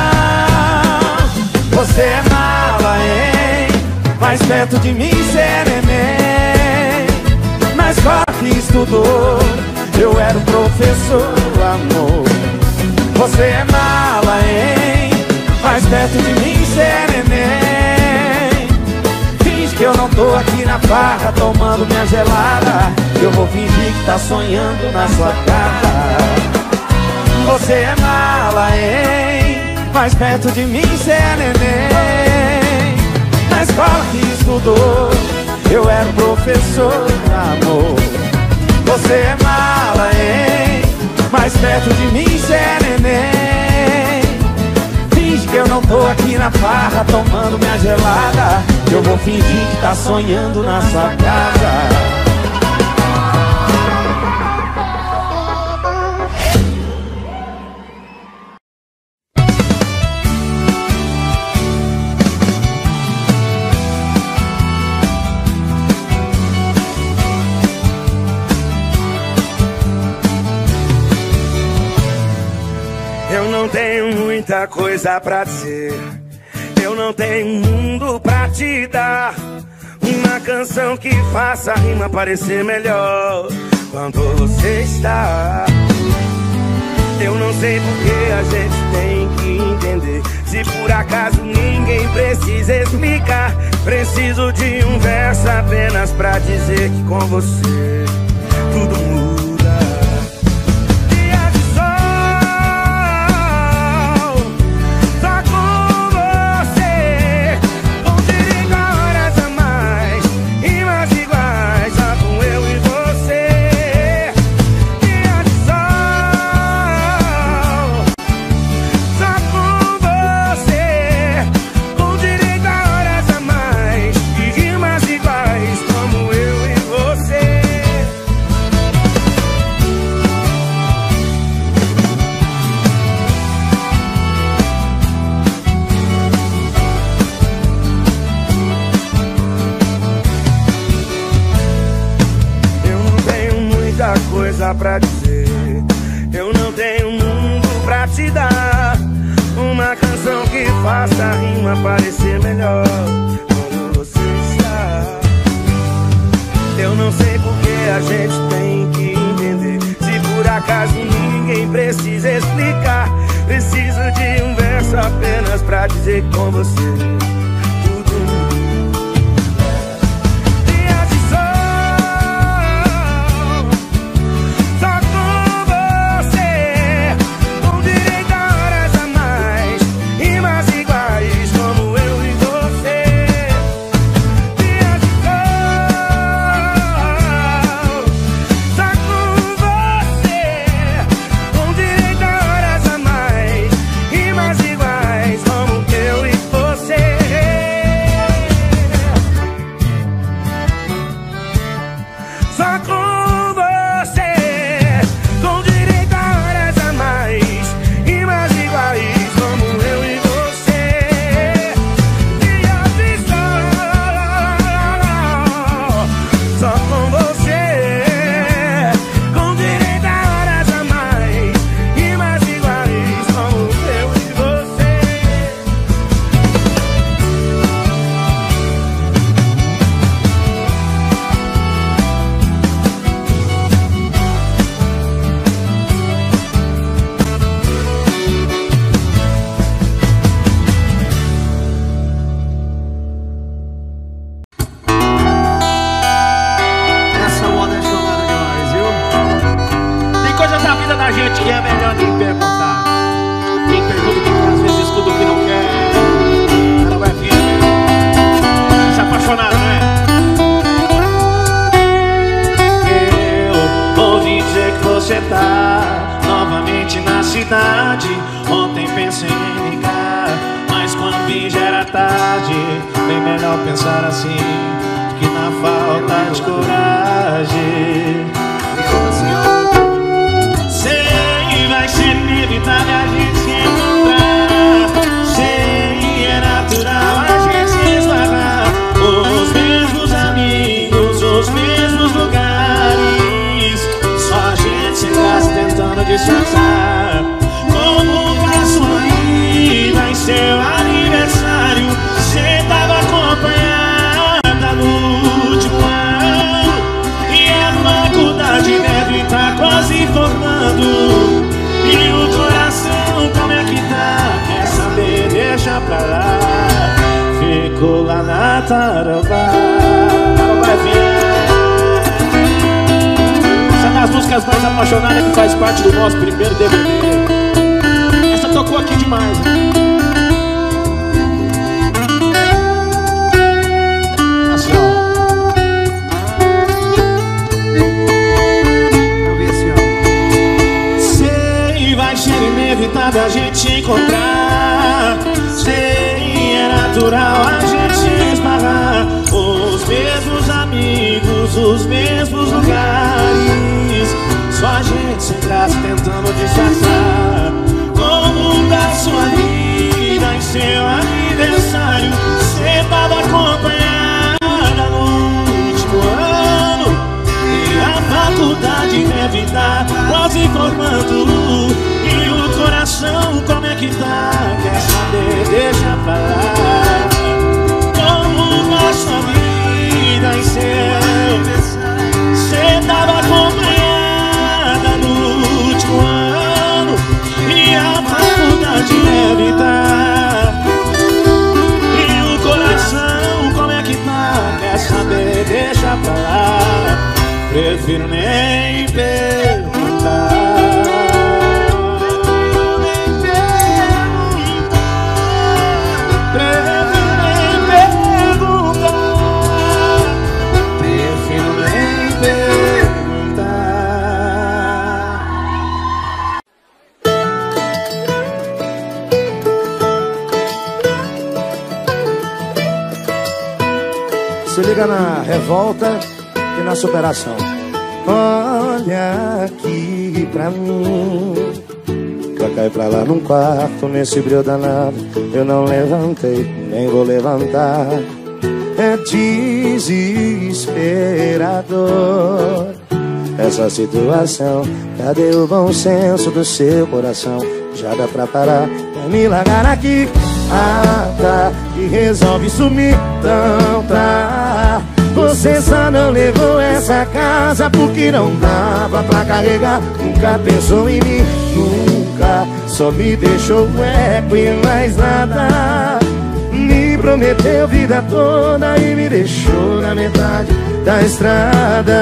Você é mala, hein? Mais perto de mim cê é neném. Na escola que estudou, eu era o professor, amor. Você é mala, hein? Mais perto de mim cê é neném. Finge que eu não tô aqui na farra tomando minha gelada. Eu vou fingir que tá sonhando na sua cara. Você é mala, hein? Mais perto de mim cê é neném. Na escola que estudou, eu era o professor, amor. Você é mala, hein? Mais perto de mim cê é neném. Finge que eu não tô aqui na farra tomando minha gelada. Eu vou fingir que tá sonhando na sua casa. Muita coisa pra dizer, eu não tenho um mundo pra te dar. Uma canção que faça a rima parecer melhor quando você está. Eu não sei porque a gente tem que entender. Se por acaso ninguém precisa explicar, preciso de um verso apenas pra dizer que com você tudo muda. Pra dizer, eu não tenho um mundo pra te dar. Uma canção que faça a rima parecer melhor quando você está. Eu não sei porque a gente tem que entender. Se por acaso ninguém precisa explicar, preciso de um verso apenas pra dizer que com você tudo é. Dias de sol, só com você, com direito a horas a mais, rimas iguais como eu e você. Dias de sol, só com você, com direito a horas a mais, rimas iguais como eu e você. Só com você, com direito a horas a mais, rimas iguais como eu e você. Dias de sol, só com você, com direito a horas a mais, rimas iguais como eu e você. Essa moda é chamada demais, viu? Tem coisas da vida da gente que é melhor nem perguntar. Quem pergunta o que quer, às vezes escuta o que não quer. Ela vai vir se apaixonar, não é? Eu ouvi dizer que você tá novamente na cidade. Ontem pensei em ligar, mas quando vi já era tarde. Bem melhor pensar assim que na falta de coragem. Sei, vai ser inevitável a gente se encontrar. Sei, é natural a gente se esbarrar. Os mesmos amigos, os mesmos lugares, só a gente se gasta tentando disfarçar. Como passou aí, vai ser o aniversário. Cê tava acompanhada no último ano, e a faculdade deve estar quase formando. E o coração, como é que tá? Quer saber? Deixa pra lá. Ficou lá na Tarobá. Tarobá F M. Essa é das músicas mais apaixonadas que faz parte do nosso primeiro D V D. Essa tocou aqui demais. Assim, ó. Eu vi assim, ó. Sei, vai ser inevitável a gente se encontrar. Sei, é natural a gente se esbarrar. Os mesmos amigos, os mesmos lugares, só a gente se graça tentando disfarçar. Como da sua vida em seu aniversário, cê tava acompanhada no último ano, e a faculdade deve estar quase formando. E o coração, como é que tá? Quer saber? Deixa pra lá. Como da sua vida em seu aniversário, cê tava acompanhada no último ano, e a faculdade deve estar. E o coração, como é que tá? Quer saber? Deixa pra lá. Prefiro nem perguntar. Prefiro nem perguntar. Prefiro nem perguntar. Se liga na revolta e na superação. Olha aqui pra mim, pra cá e pra lá num quarto, nesse brilho danado, eu não levantei, nem vou levantar. É desesperador essa situação. Cadê o bom senso do seu coração? Já dá pra parar, quer me largar aqui? Ah, tá, e resolve sumir. Então tá, você só não levou essa casa porque não dava pra carregar. Nunca pensou em mim, nunca. Só me deixou um eco e mais nada. Me prometeu vida toda e me deixou na metade da estrada.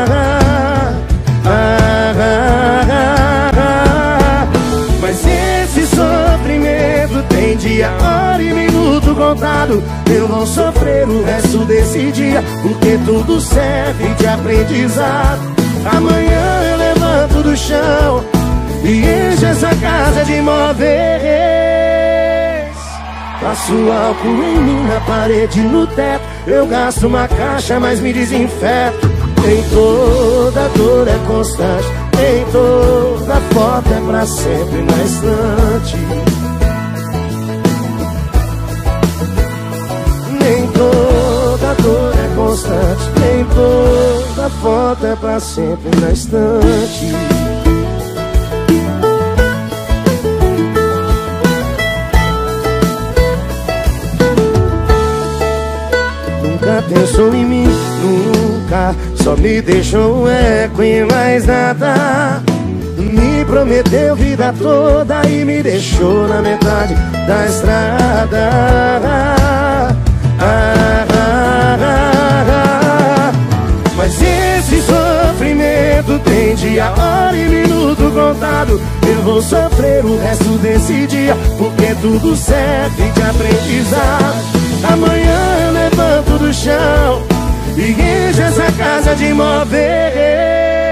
Ah, ah, ah, ah. Mas esse sofrimento tem dia, hora e minuto contado. Eu vou sofrer o resto desse dia, porque tudo serve de aprendizado. Amanhã eu levanto do chão e encho essa casa de móveis. Passo álcool em mim, na parede, no teto. Eu gasto uma caixa, mas me desinfeto. Nem toda dor é constante, nem toda foto é pra sempre na estante. Nem toda dor é constante, nem toda foto é pra sempre na estante. Nunca pensou em mim, nunca. Só me deixou um eco e mais nada. Me prometeu vida toda e me deixou na metade da estrada. Ah, ah, ah, ah. Mas esse sofrimento tem dia, hora e minuto contado. Eu vou sofrer o resto desse dia, porque tudo serve de aprendizado. Amanhã eu levanto do chão e encho essa casa de móveis.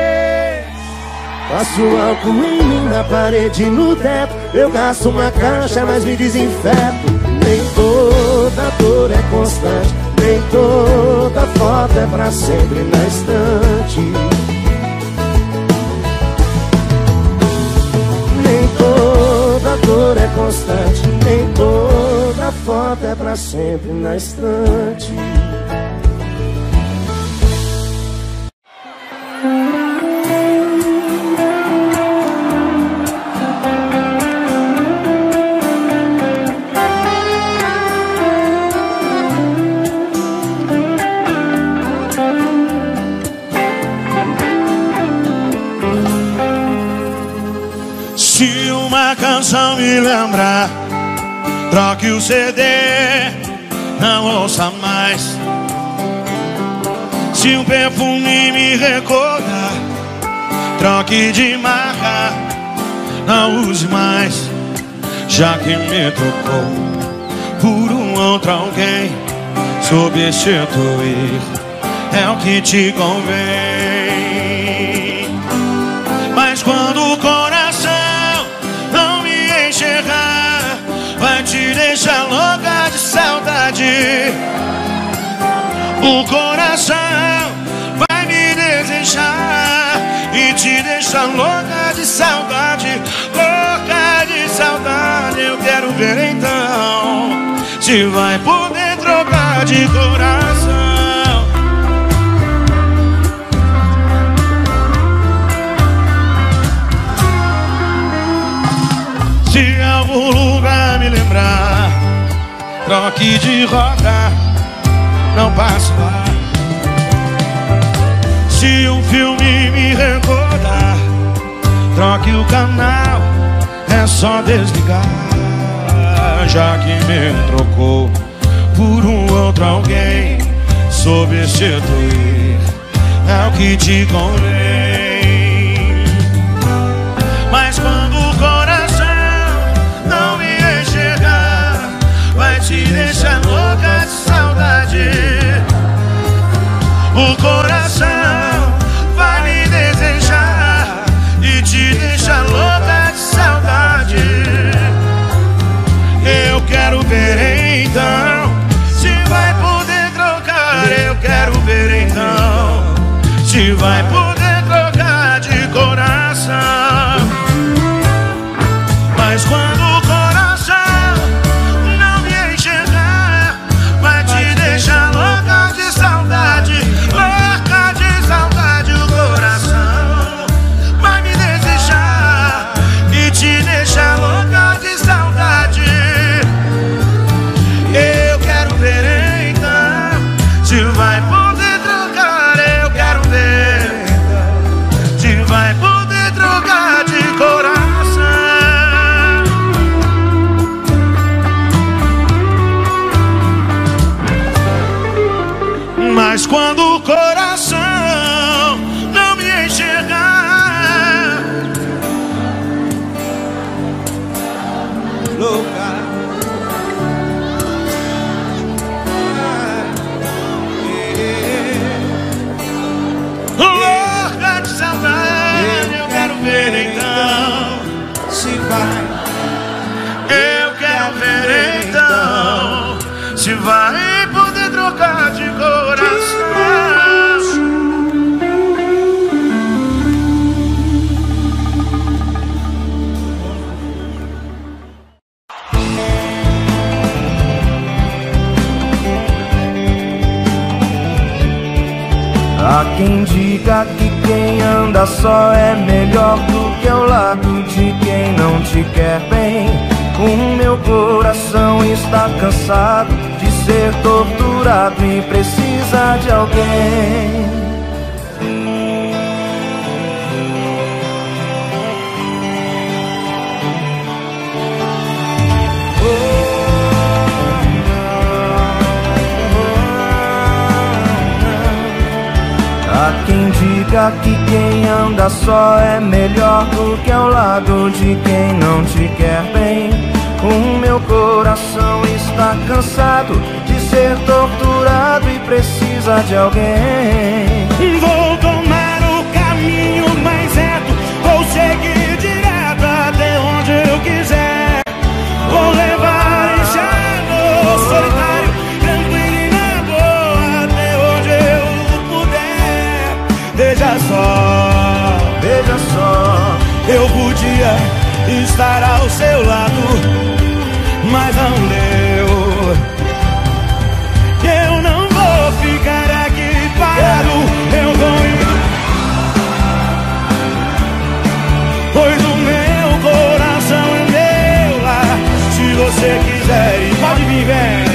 Passo álcool em mim, na parede, no teto. Eu gasto uma caixa, mas me desinfeto. Nem toda dor é constante, nem toda foto é pra sempre na estante. Nem toda dor é constante, nem toda foto é pra sempre na estante. Se uma canção me lembrar, troque o C D, não ouça mais. Se um perfume me recordar, troque de marca, não use mais. Já que me trocou por um outro alguém, substituir é o que te convém. Mas quando o coração não me enxergar, vai te deixar louca de saudade. O coração vai me desejar e te deixar louca de saudade. Louca de saudade. Eu quero ver então se vai poder trocar de coração. Se algum lugar me lembrar, troque de rota, não passe lá. Se um filme me recordar, troque o canal, é só desligar. Já que me trocou por um outro alguém, substituir é o que te convém. Mas quando o coração não me enxergar, vai te deixar louca de saudade. O coração vai me desejar e te deixar louca de saudade. Eu quero ver então se vai poder trocar. Eu quero ver então se vai poder trocar de coração. Mas quando o coração não me enxergar, vai te deixar louca de saudade. Louca de saudade. O coração vai me desejar e te deixar louca de saudade. do coração não me enxergar. Louca. Louca de saudade, eu quero ver então se vai. Eu quero ver então se vai poder trocar de coração. Há quem diga que quem anda só é melhor do que ao lado de quem não te quer bem. O meu coração está cansado de ser torturado e precisa de alguém. Há quem diga que quem anda só é melhor do que ao lado de quem não te quer bem. O meu coração está cansado de ser torturado e precisa de alguém. Vou tomar o caminho mais reto, vou seguir direto até onde eu quiser. Vou levar esse amor solitário, tranquilo e na boa, até onde eu puder. Veja só, Veja só, eu podia estar ao seu lado, mas não deu. Eu não vou ficar aqui parado, eu vou indo, pois o meu coração é meu lar. Se você quiser, pode vir, vem.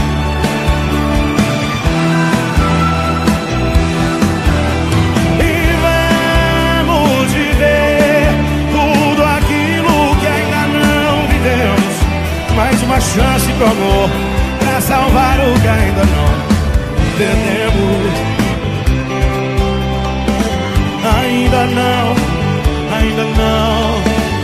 E vamos viver tudo aquilo que ainda não vivemos. Mais uma chance pro amor, pra salvar o que ainda não perdemos. Ainda não, ainda não.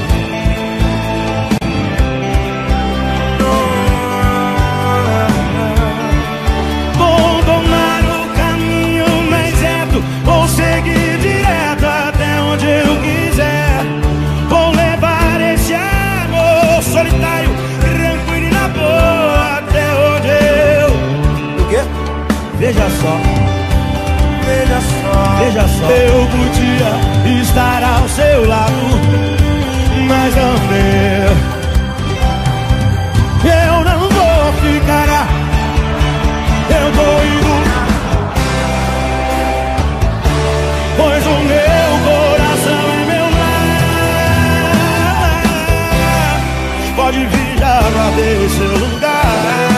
Vou tomar o caminho mais reto, vou seguir direto até onde eu quiser. Vou levar esse amor solitário, tranquilo e na boa, até onde eu... o quê? Veja só, Veja só, veja só. Eu podia estar ao seu lado, mas não deu. Eu não vou ficar, eu tô indo, pois o meu coração é meu lar. Pode vir já pra ver seu lugar.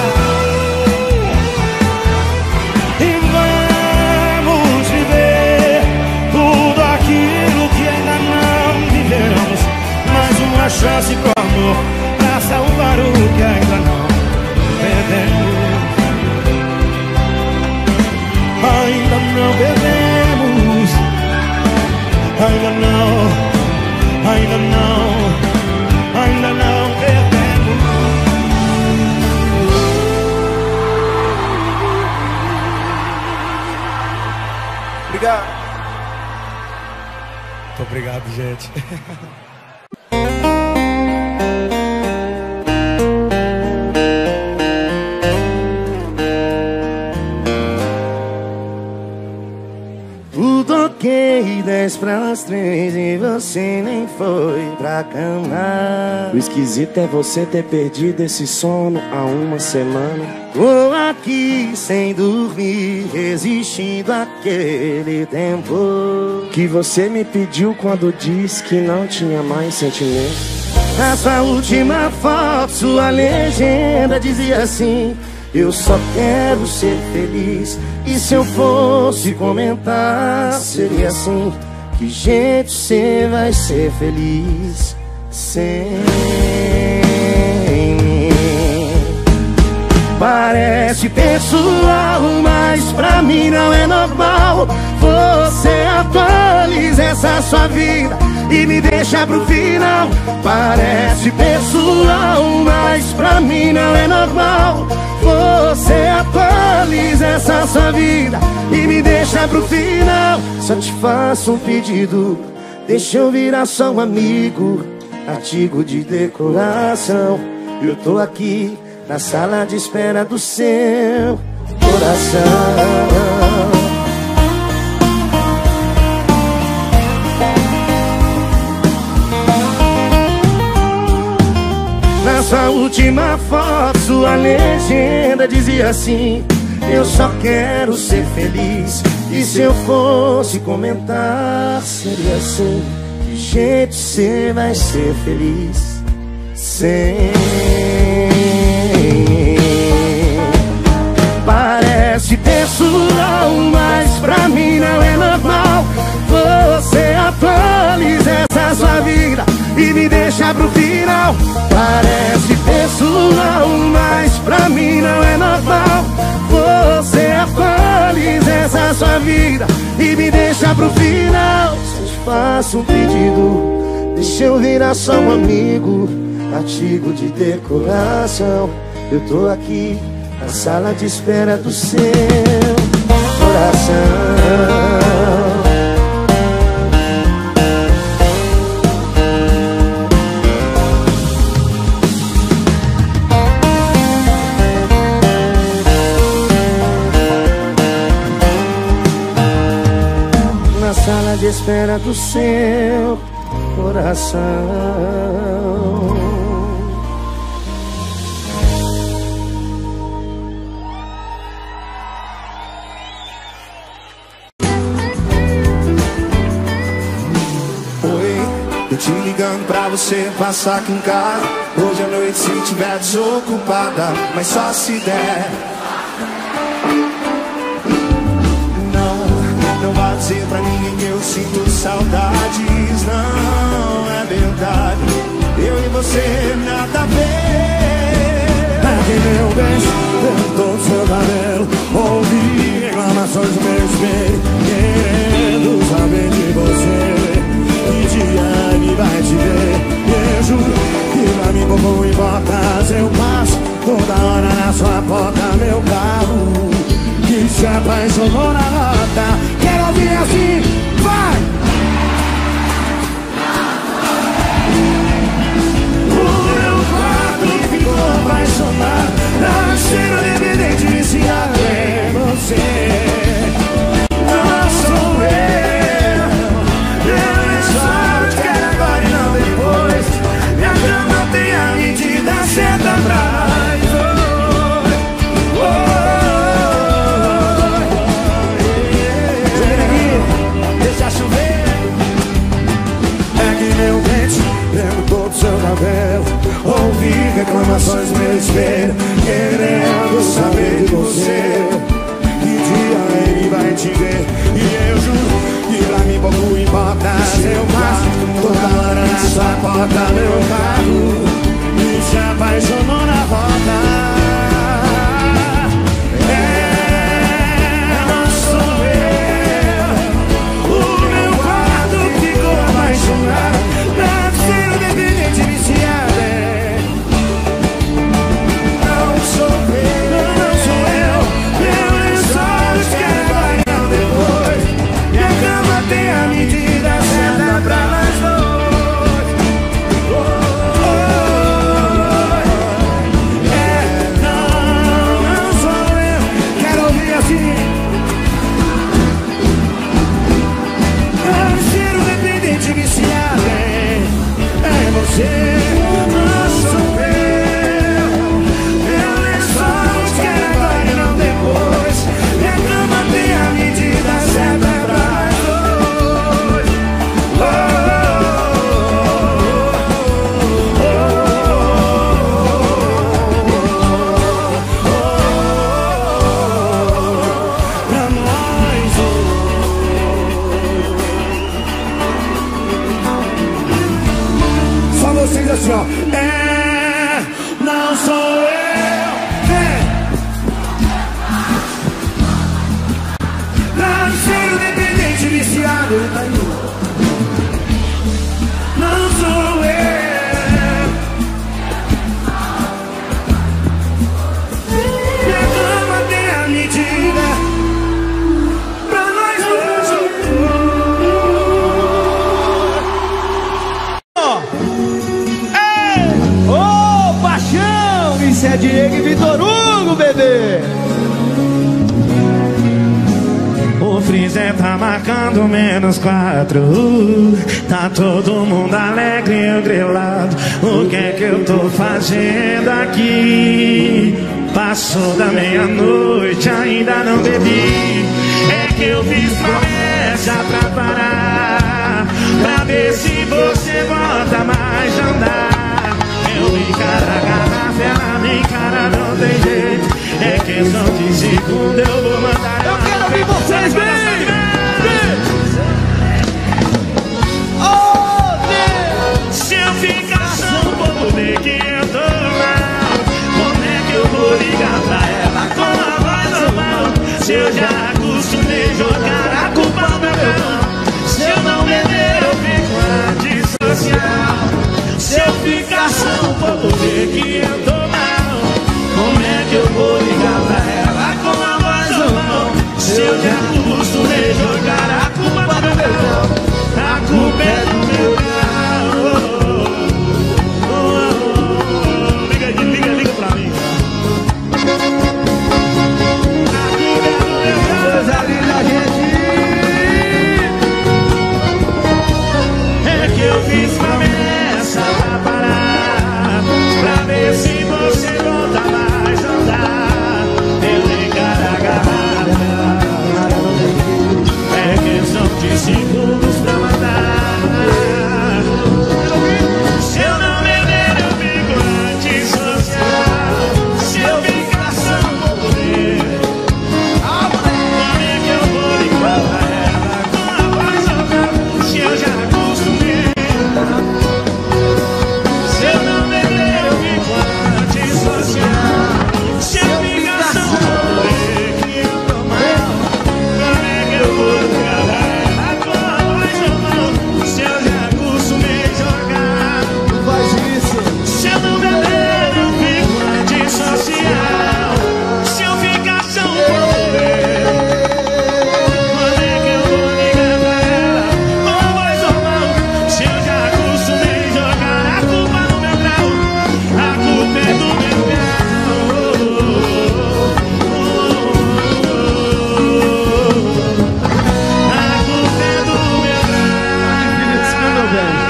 E vamos viver tudo aquilo que ainda não vivemos. Mais uma chance pro amor, pra salvar o que ainda não perdemos. Ainda não perdemos. Ainda não, ainda não, ainda não perdemos. obrigado. Muito obrigado, gente. Toquei dez pras três e você nem foi pra cama. O esquisito é você ter perdido esse sono há uma semana. Tô aqui sem dormir, resistindo àquele tempo que você me pediu quando disse que não tinha mais sentimentos. Na sua última foto, sua legenda dizia assim: eu só quero ser feliz. E se eu fosse comentar, seria assim: que jeito você vai ser feliz sem mim? Parece pessoal, mas pra mim não é normal. normal. Você atualiza essa sua vida e me deixa pro final. Parece pessoal, mas pra mim não é normal. Você atualiza essa sua vida e me deixa pro final. Só te faço um pedido, deixa eu virar só um amigo, artigo de decoração. Eu tô aqui na sala de espera do seu coração. Na sua última foto, sua legenda dizia assim: eu só quero ser feliz. E se eu fosse comentar, seria assim: de jeito você vai ser feliz sem. Parece pessoal, mas pra mim não é normal. Você atualiza essa sua vida e me deixa pro final. Parece pessoal, mas pra mim não é normal. Você atualiza essa sua vida e me deixa pro final. Só te faço um pedido, deixa eu virar só um amigo, artigo de decoração. Eu tô aqui na sala de espera do seu coração. Na sala de espera do seu coração. Te ligando pra você passar aqui em casa hoje à noite se tiver desocupada, mas só se der. Não, não vai dizer pra ninguém que eu sinto saudades. Não é verdade, eu e você nada a ver. Aqui meu beijo, eu tô do seu cabelo, ouvi reclamações do meu espelho, querendo saber de você. Que dia ele vai te ver? Eu juro que pra mim pouco importa se eu passo toda hora na sua porta. Meu carro que se apaixonou na rota. Quero ouvir assim, vai! O meu quarto ficou apaixonado, dá um cheiro de evidente viciado em você. Não sou eu. Minha cama tem a medida certa pra nós. Oh, oh, oh, vem aqui, deixa chover. É que meu dente lembro todo seu cabelo, ouvi reclamações no meu espelho, querendo saber de você. Que dia ele vai te ver? E eu juro que pra mim pouco importa se eu passo toda hora na sua porta. Meu carro me se apaixonou na rota. É, não sou eu. O meu quarto ficou apaixonado, deve ser o dependente viciado. É. Não sou eu, não sou eu. Meus olhos querem vai não depois. Minha cama tem a medida certa pra nós dois. Viciado é, é você, não sou eu. Eu nem só os quero agora e não depois. Minha cama tem a medida certa pra dois. Oh, oh, oh, oh, pra nós. Vocês assim, ó. É, não sou eu. É. Não sei. Zé Diego e Vitor Hugo, bebê. O freezer tá marcando menos quatro. Tá todo mundo alegre e eu grilado. O que é que eu tô fazendo aqui? Passou da meia-noite, ainda não bebi. É que eu fiz promessa pra parar, pra ver se você volta mais a andar. Eu me encara a garrafa, ela me encara, não tem jeito. É questão de segundo, eu vou mandar. Eu quero ouvir vocês, vem! Oh, Deus! Se eu ficar só um pouco bem que eu tô mal, como é que eu vou ligar pra ela com a voz normal? Se eu já acostumei jogar a culpa no meu carro. Se eu não beber eu fico antissocial. Se eu ficar só um pouco bem que eu tô mal, como é que eu vou ligar pra ela com a voz normal? Se eu já acostumei jogar a culpa no meu carro. A culpa é do meu carro. Oh, oh, oh. Liga, liga, liga pra mim. A culpa é do meu carro. É que eu fiz promessa pra parar, pra ver se você volta mais a andar. Eu encara a garrafa, é questão de segundos pra matar. Se eu não beber eu fico antissocial. Se eu ficar só um pouco bem, como é que eu vou ligar pra ela com a voz normal? Se eu já acostumei. Se eu não beber eu fico antissocial. Se eu ficar só um pouco bem que eu tô mal, como é que eu vou ligar pra ela com a voz normal? Se eu já acostumei jogar. Faz isso. Se eu não beber eu fico antissocial. Se eu ficar só um pouco bem, como é que eu vou ligar pra ela com a voz normal? Se eu já acostumei jogar a culpa no meu grau. A culpa é do meu grau. A culpa é do meu grau.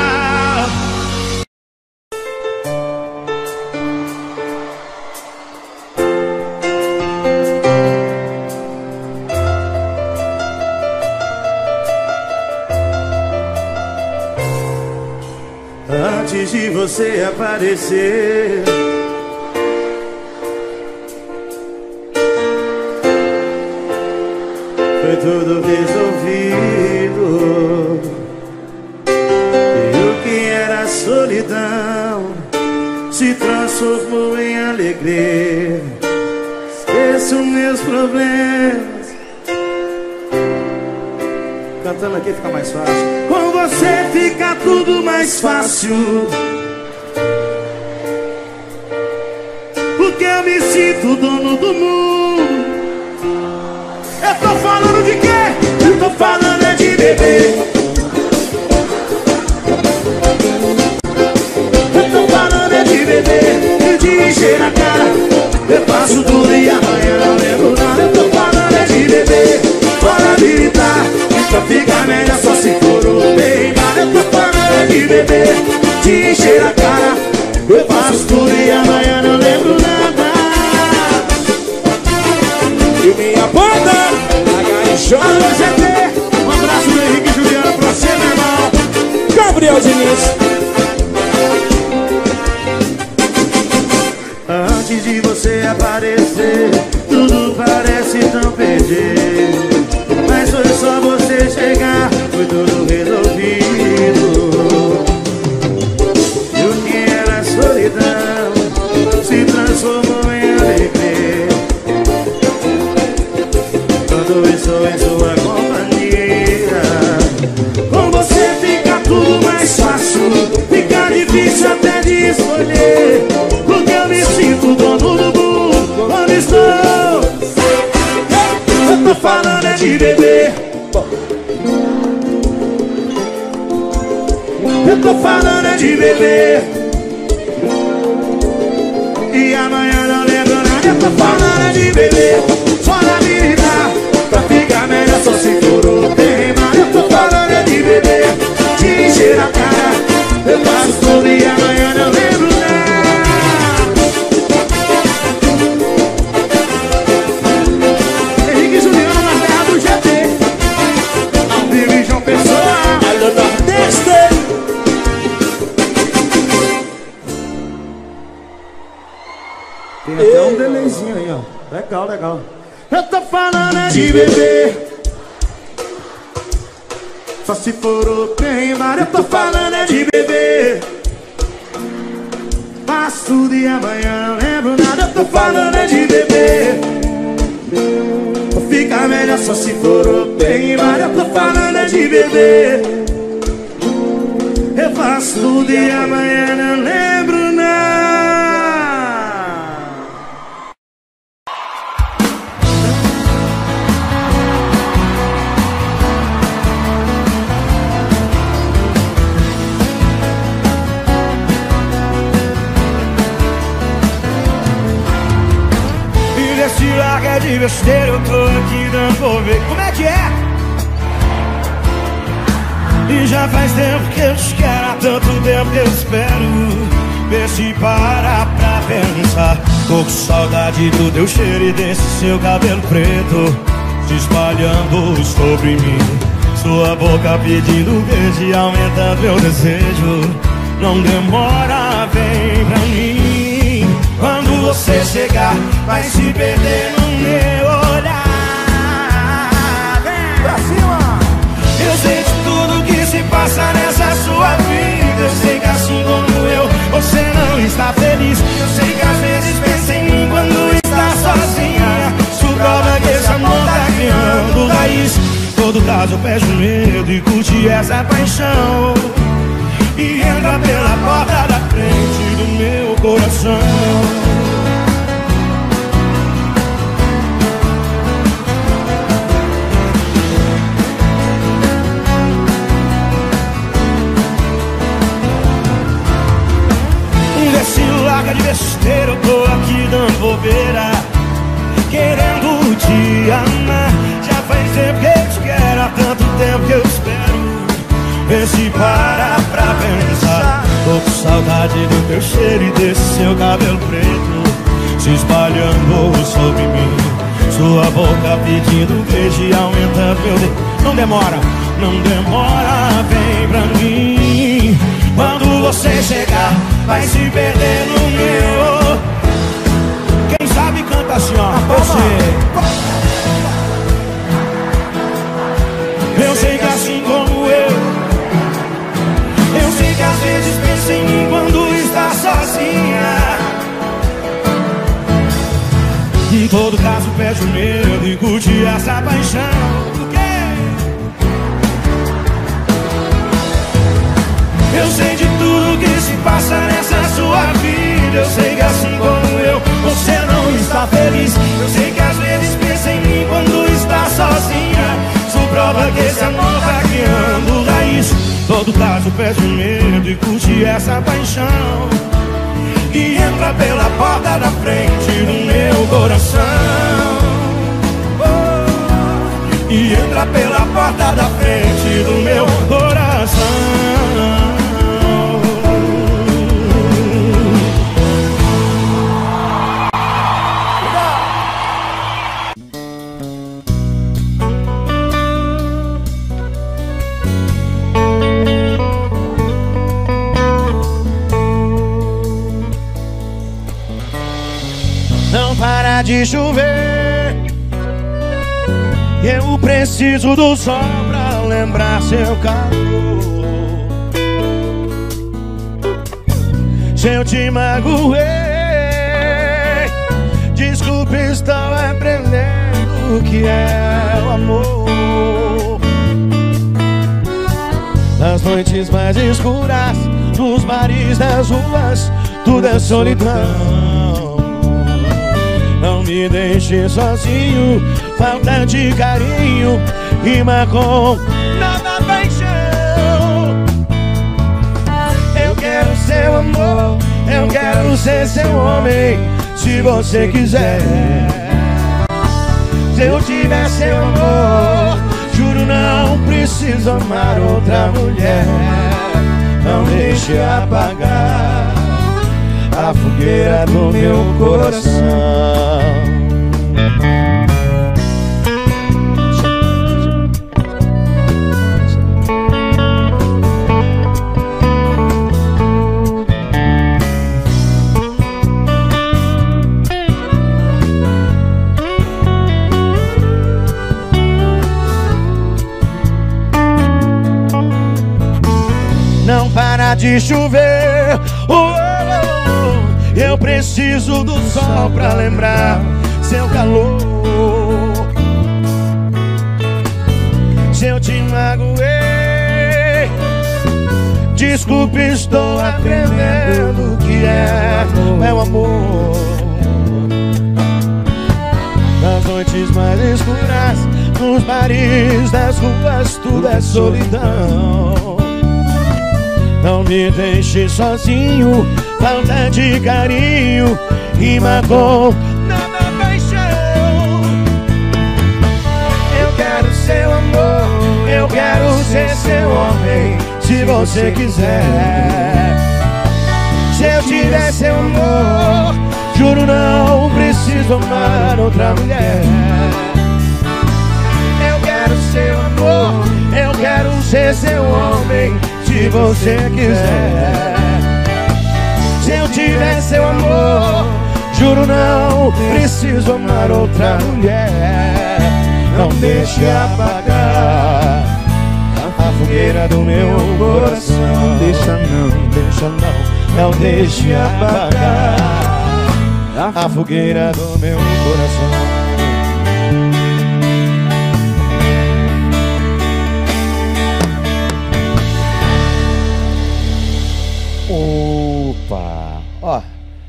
Antes de você aparecer, foi tudo resolvido. E o que era solidão se transformou em alegria. Esqueço meus problemas. Cantando aqui fica mais fácil. Com você fica tudo mais fácil, porque eu me sinto dono do mundo. Eu tô falando de quê? Eu tô falando é de beber. Eu tô falando é de beber e de encher a cara. Eu passo tudo e amanhã não lembro nada. Eu tô falando é de beber, bora gritar. Pra ficar melhor só se for o bem. Eu tô falando é de beber, de encher a cara. Eu faço tudo e amanhã não lembro nada. E minha banda H I J G T. Um abraço do Henrique e Juliana pra você, meu irmão. Gabriel Diniz. Antes de você aparecer, tudo parece tão perdido. Mas foi só você chegar, foi tudo resolvido. E o que era solidão se transformou em alegria. Quando estou em sua companhia, com você fica tudo mais fácil. Fica difícil até de escolher, porque eu me sinto dono do mundo quando estou. Eu tô falando é de beber. Eu tô falando é de beber. E amanhã não tô falando de beber só na vida, pra ficar melhor só se for o tema. Eu tô falando de beber, de encher a cara. Eu passo todo dia, amanhã não lembro nada. Henrique e Juliano na terra do G T, ao vivo e João Pessoa. Alô Nordeste. Tem até um delayzinho aí, ó. Legal, legal. Eu tô falando de beber só se for o tema. Eu tô falando de beber, passo o dia, amanhã não lembro nada. Eu tô falando de beber, vou ficar melhor só se for o tema. Eu tô falando de beber, eu faço tudo e amanhã não lembro nada. Se larga de besteira, eu tô aqui dando vou ver como é que é. E já faz tempo que eu te quero, há tanto tempo que eu espero. Vê se para pra pensar. Tô com saudade do teu cheiro e desse seu cabelo preto se espalhando sobre mim. Sua boca pedindo beijo e aumentando meu desejo. Não demora, vem pra mim. Quando você chegar, vai se perder no meu olhar. Vem pra cima! Eu sei de tudo que se passa nessa sua vida. Eu sei que assim como eu, você não está feliz. Eu sei que às vezes pensa em mim quando está sozinha. Isso prova que esse amor tá criando raiz. Em todo caso eu perde o medo e curte essa paixão. E entra pela porta da frente do meu coração. Desse larga de besteira, eu tô aqui dando bobeira, querendo te amar. Já faz tempo que eu te quero, há tanto tempo que eu espero. Vê se para pra pensar. Tô com saudade do teu cheiro e desse seu cabelo preto se espalhando sobre mim. Sua boca pedindo beijo e aumentando meu dedo. Não demora, não demora, vem pra mim. Quando você chegar, vai se perder no meu. Quem sabe canta assim, ó. Você. Eu sei que assim como eu, eu sei que às vezes pensa em mim quando está sozinha. Em todo caso perde o medo e curte essa paixão. Por quê? Eu sei de tudo que se passa nessa sua vida. Eu sei que assim como eu, você não está feliz. Eu sei que às vezes pensa em mim quando está sozinha. Isso prova que esse amor tá criando raiz. Todo caso perde o medo e curte essa paixão. E entra pela porta da frente do meu coração. Oh, e entra pela porta da frente do meu coração. Não para de chover, eu preciso do sol pra lembrar seu calor. Se eu te magoei, desculpe, estou aprendendo o que é o amor. Nas noites mais escuras, nos bares das ruas, tudo é solidão. Não me deixe sozinho, falta de carinho, rima com nova paixão. Eu quero seu amor, eu quero ser seu homem, se você quiser. Se eu tiver seu amor, juro não preciso amar outra mulher. Não deixe apagar a fogueira do meu coração. Não para de chover, oh, oh, oh. Eu preciso do sol pra lembrar seu calor. Se eu te magoei, desculpe, estou aprendendo o que é meu amor. Nas noites mais escuras, nos bares das ruas, tudo é solidão. Não me deixe sozinho, falta de carinho rima com nada paixão. Eu quero seu amor, eu quero ser seu homem, se você quiser. Se eu tiver seu amor, juro não preciso amar outra mulher. Eu quero seu amor, eu quero ser seu homem, se você quiser. Se eu tiver seu amor, juro não preciso amar outra mulher. Não deixe apagar a fogueira do meu coração. Deixa não, deixa não, não deixe apagar a fogueira do meu coração. Opa! Ó!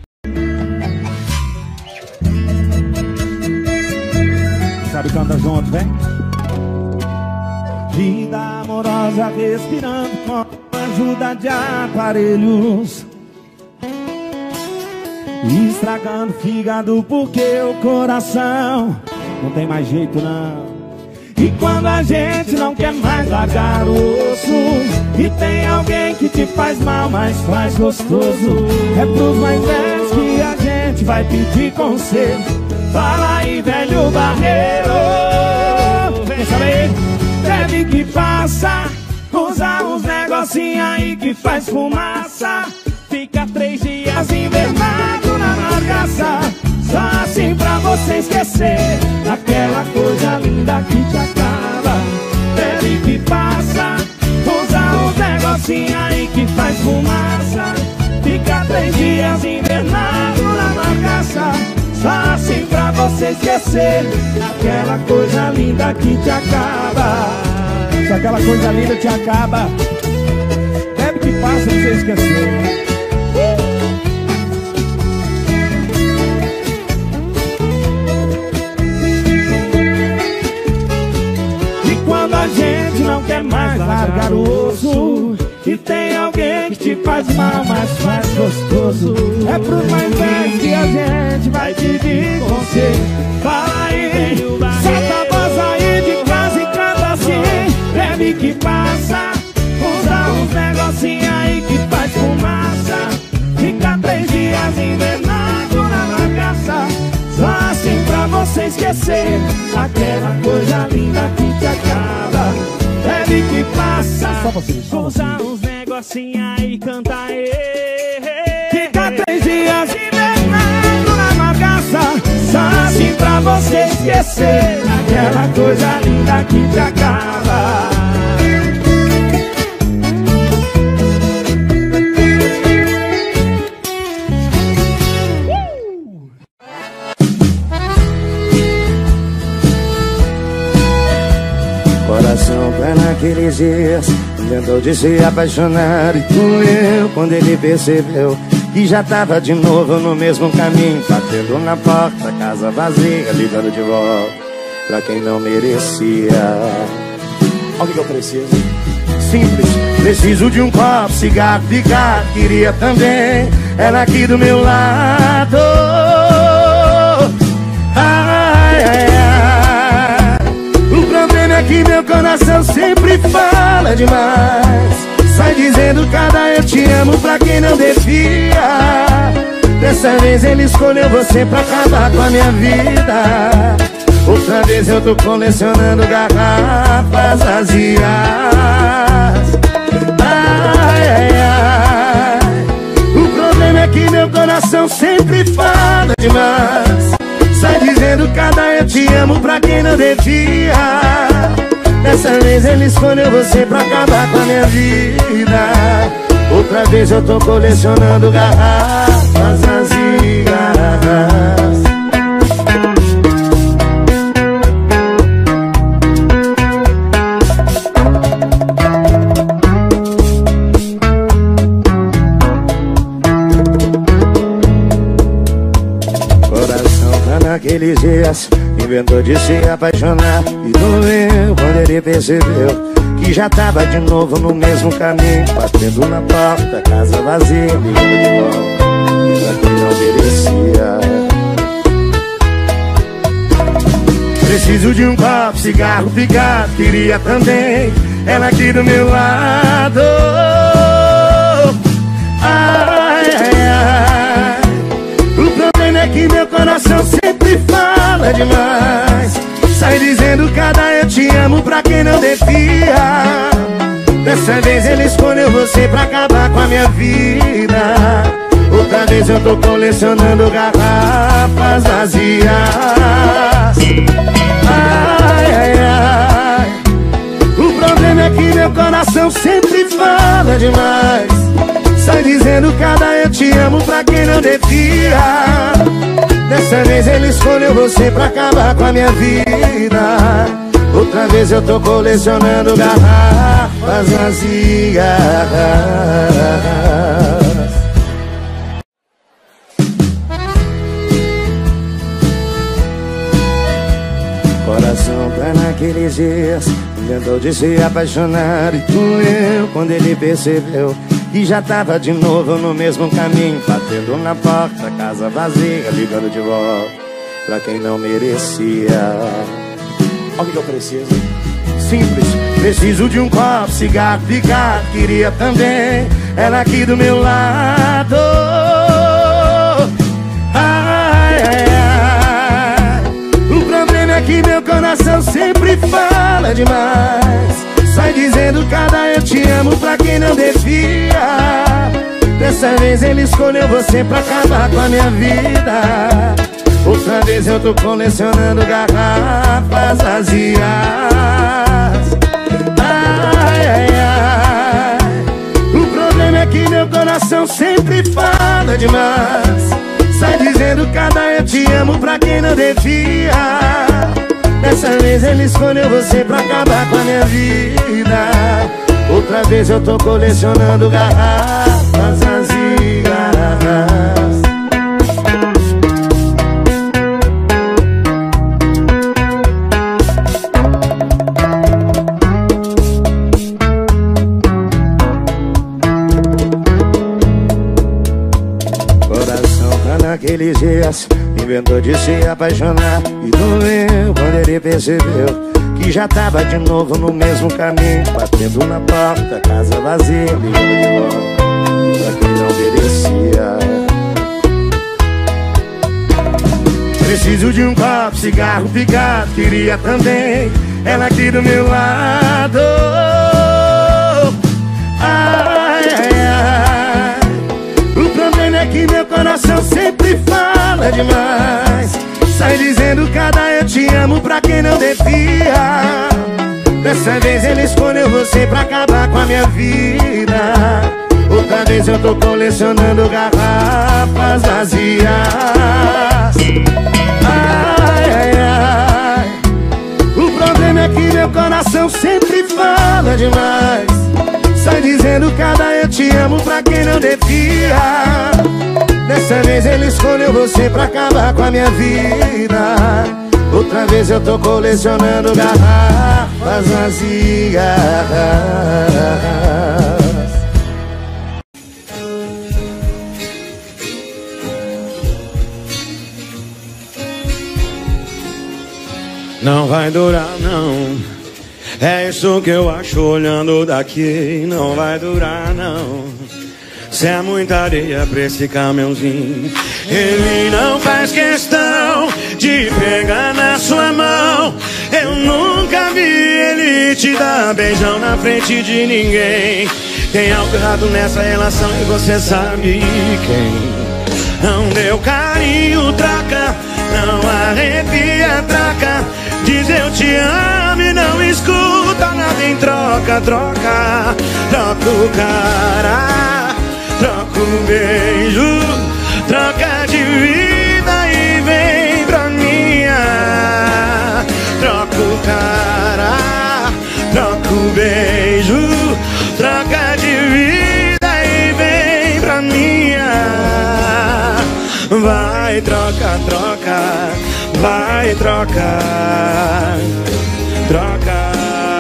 Sabe, canta junto, vem. Vida amorosa respirando com a ajuda de aparelhos, estragando o fígado porque o coração não tem mais jeito não. E quando a gente não quer mais largar o osso, e tem alguém que te faz mal, mas faz gostoso, é pros mais velhos que a gente vai pedir conselho. Fala aí, velho barreiro, vem saber, bebe que passa, usa uns negocinhos aí que faz fumaça, fica três dias invernado na bagaça, só assim pra você esquecer aquela coisa linda que te acaba. Bebe que passa, usa uns negocinhos aí que faz fumaça, fica três dias invernado na bagaça, só assim pra você esquecer aquela coisa linda que te acaba. Se aquela coisa linda te acaba, bebe que passa pra você esquecer. E quando a gente não quer mais largar o osso, e tem alguém que te faz mal, mas faz gostoso, é pros mais velhos que a gente vai pedir conselho. Fala aí, solta a voz aí de casa e canta assim. Bebe que passa, usa uns negocinhos aí que faz fumaça, fica três dias invernado na bagaça, só assim pra você esquecer aquela coisa linda que te acaba. Bebe que passa, usa uns negocinhos aí, canta aí. Fica três dias invernado na bagaça, só assim pra você esquecer aquela coisa linda que te acaba. Coração pra naqueles dias inventou de se apaixonar e doeu quando ele percebeu que já tava de novo no mesmo caminho, batendo na porta, casa vazia, ligando de volta pra quem não merecia. Olha o que eu preciso. Simples, preciso de um copo, cigarro, ficar, queria também ela aqui do meu lado. meu coração sempre fala demais. Sai dizendo cada eu te amo pra quem não devia. Dessa vez ele escolheu você pra acabar com a minha vida. Outra vez eu tô colecionando garrafas vazias. Ai, ai, ai. O problema é que meu coração sempre fala demais. Sai dizendo cada eu te amo pra quem não devia. Dessa vez ele escolheu você pra acabar com a minha vida. Outra vez eu tô colecionando garrafas vazias. Naqueles dias inventou de se apaixonar e doeu quando ele percebeu que já tava de novo no mesmo caminho, batendo na porta, casa vazia, ligando de volta pra quem não merecia. Preciso de um copo, cigarro picado, queria também ela aqui do meu lado. Ai, ai, ai. O problema é que meu coração sempre fala demais. Sai dizendo cada eu te amo pra quem não devia. Dessa vez ele escolheu você pra acabar com a minha vida. Outra vez eu tô colecionando garrafas vazias. Ai, ai, ai. O problema é que meu coração sempre fala demais. Sai dizendo cada eu te amo pra quem não devia. Dessa vez ele escolheu você pra acabar com a minha vida. Outra vez eu tô colecionando garrafas vazias. Coração tá naqueles dias, inventou de se apaixonar e doeu quando ele percebeu que já tava de novo no mesmo caminho, batendo na porta, casa vazia, ligando de volta pra quem não merecia. Olha o que eu preciso. Simples, preciso de um copo, cigarro picado, queria também ela aqui do meu lado. Ai, ai, ai. O problema é que meu coração sempre fala demais. Sai dizendo cada eu te amo pra quem não devia. Dessa vez ele escolheu você pra acabar com a minha vida. Outra vez eu tô colecionando garrafas vazias. Ai, ai, ai. O problema é que meu coração sempre fala demais. Sai dizendo cada eu te amo pra quem não devia. Dessa vez ele escolheu você pra acabar com a minha vida. Outra vez eu tô colecionando garrafas vazias. Coração tá naqueles dias, inventou de se apaixonar e doeu quando ele percebeu que já tava de novo no mesmo caminho, batendo na porta, casa vazia, ligando de volta pra quem não merecia. Preciso de um copo, cigarro picado, queria também ela aqui do meu lado. Ai, ai, ai. O problema é que meu coração sempre fala demais. Sai dizendo cada eu te amo pra quem não devia. Dessa vez ele escolheu você pra acabar com a minha vida. Outra vez eu tô colecionando garrafas vazias. Ai, ai, ai. O problema é que meu coração sempre fala demais. Sai dizendo cada eu te amo pra quem não devia. Dessa vez ele escolheu você pra acabar com a minha vida. Outra vez eu tô colecionando garrafas vazias. Não vai durar não, É isso que eu acho olhando daqui. Não vai durar não. Cê é muita areia pra esse caminhãozinho. Ele não faz questão de pegar na sua mão. Eu nunca vi ele te dar beijão na frente de ninguém. Tem algo errado nessa relação e você sabe quem. Não deu carinho, troca. Não arrepia, troca. Diz eu te amo e não escuta nada em troca. Troca, troca o cara, troca o beijo, troca de vida e vem pra minha. Troca o cara, troca o beijo, troca de vida e vem pra minha. Vai, troca, troca, vai, troca, troca.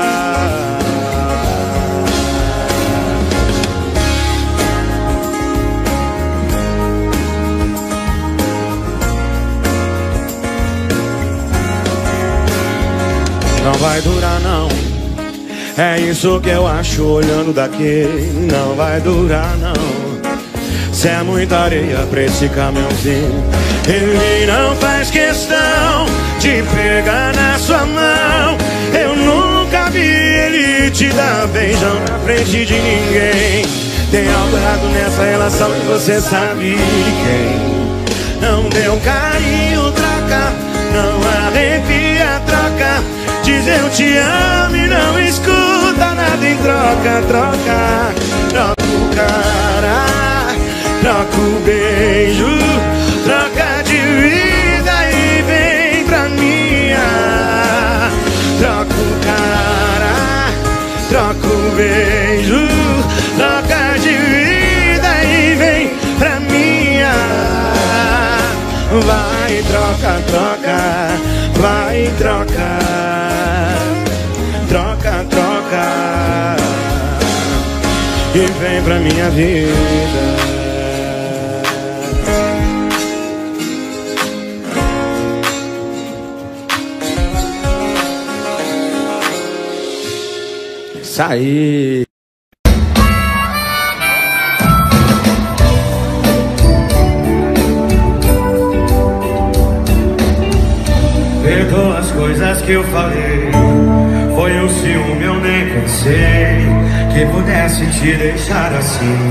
Não vai durar não. É isso que eu acho olhando daqui. Não vai durar não. Cê é muita areia pra esse caminhãozinho. Ele não faz questão de pegar na sua mão. Eu nunca vi ele te dar beijão na frente de ninguém. Tem algo errado nessa relação e você sabe quem. Não deu carinho, troca. Não arrepia, troca. Diz eu te amo e não escuta nada em troca. Troca, troca o cara, troca o beijo, troca de vida e vem pra minha. Troca o cara, troca o beijo, troca de vida e vem pra minha. Vai, troca, troca, vai, troca, troca, troca e vem pra minha vida. Isso aí. Perdoa as coisas que eu falei. Foi o ciúme, eu nem pensei que pudesse te deixar assim.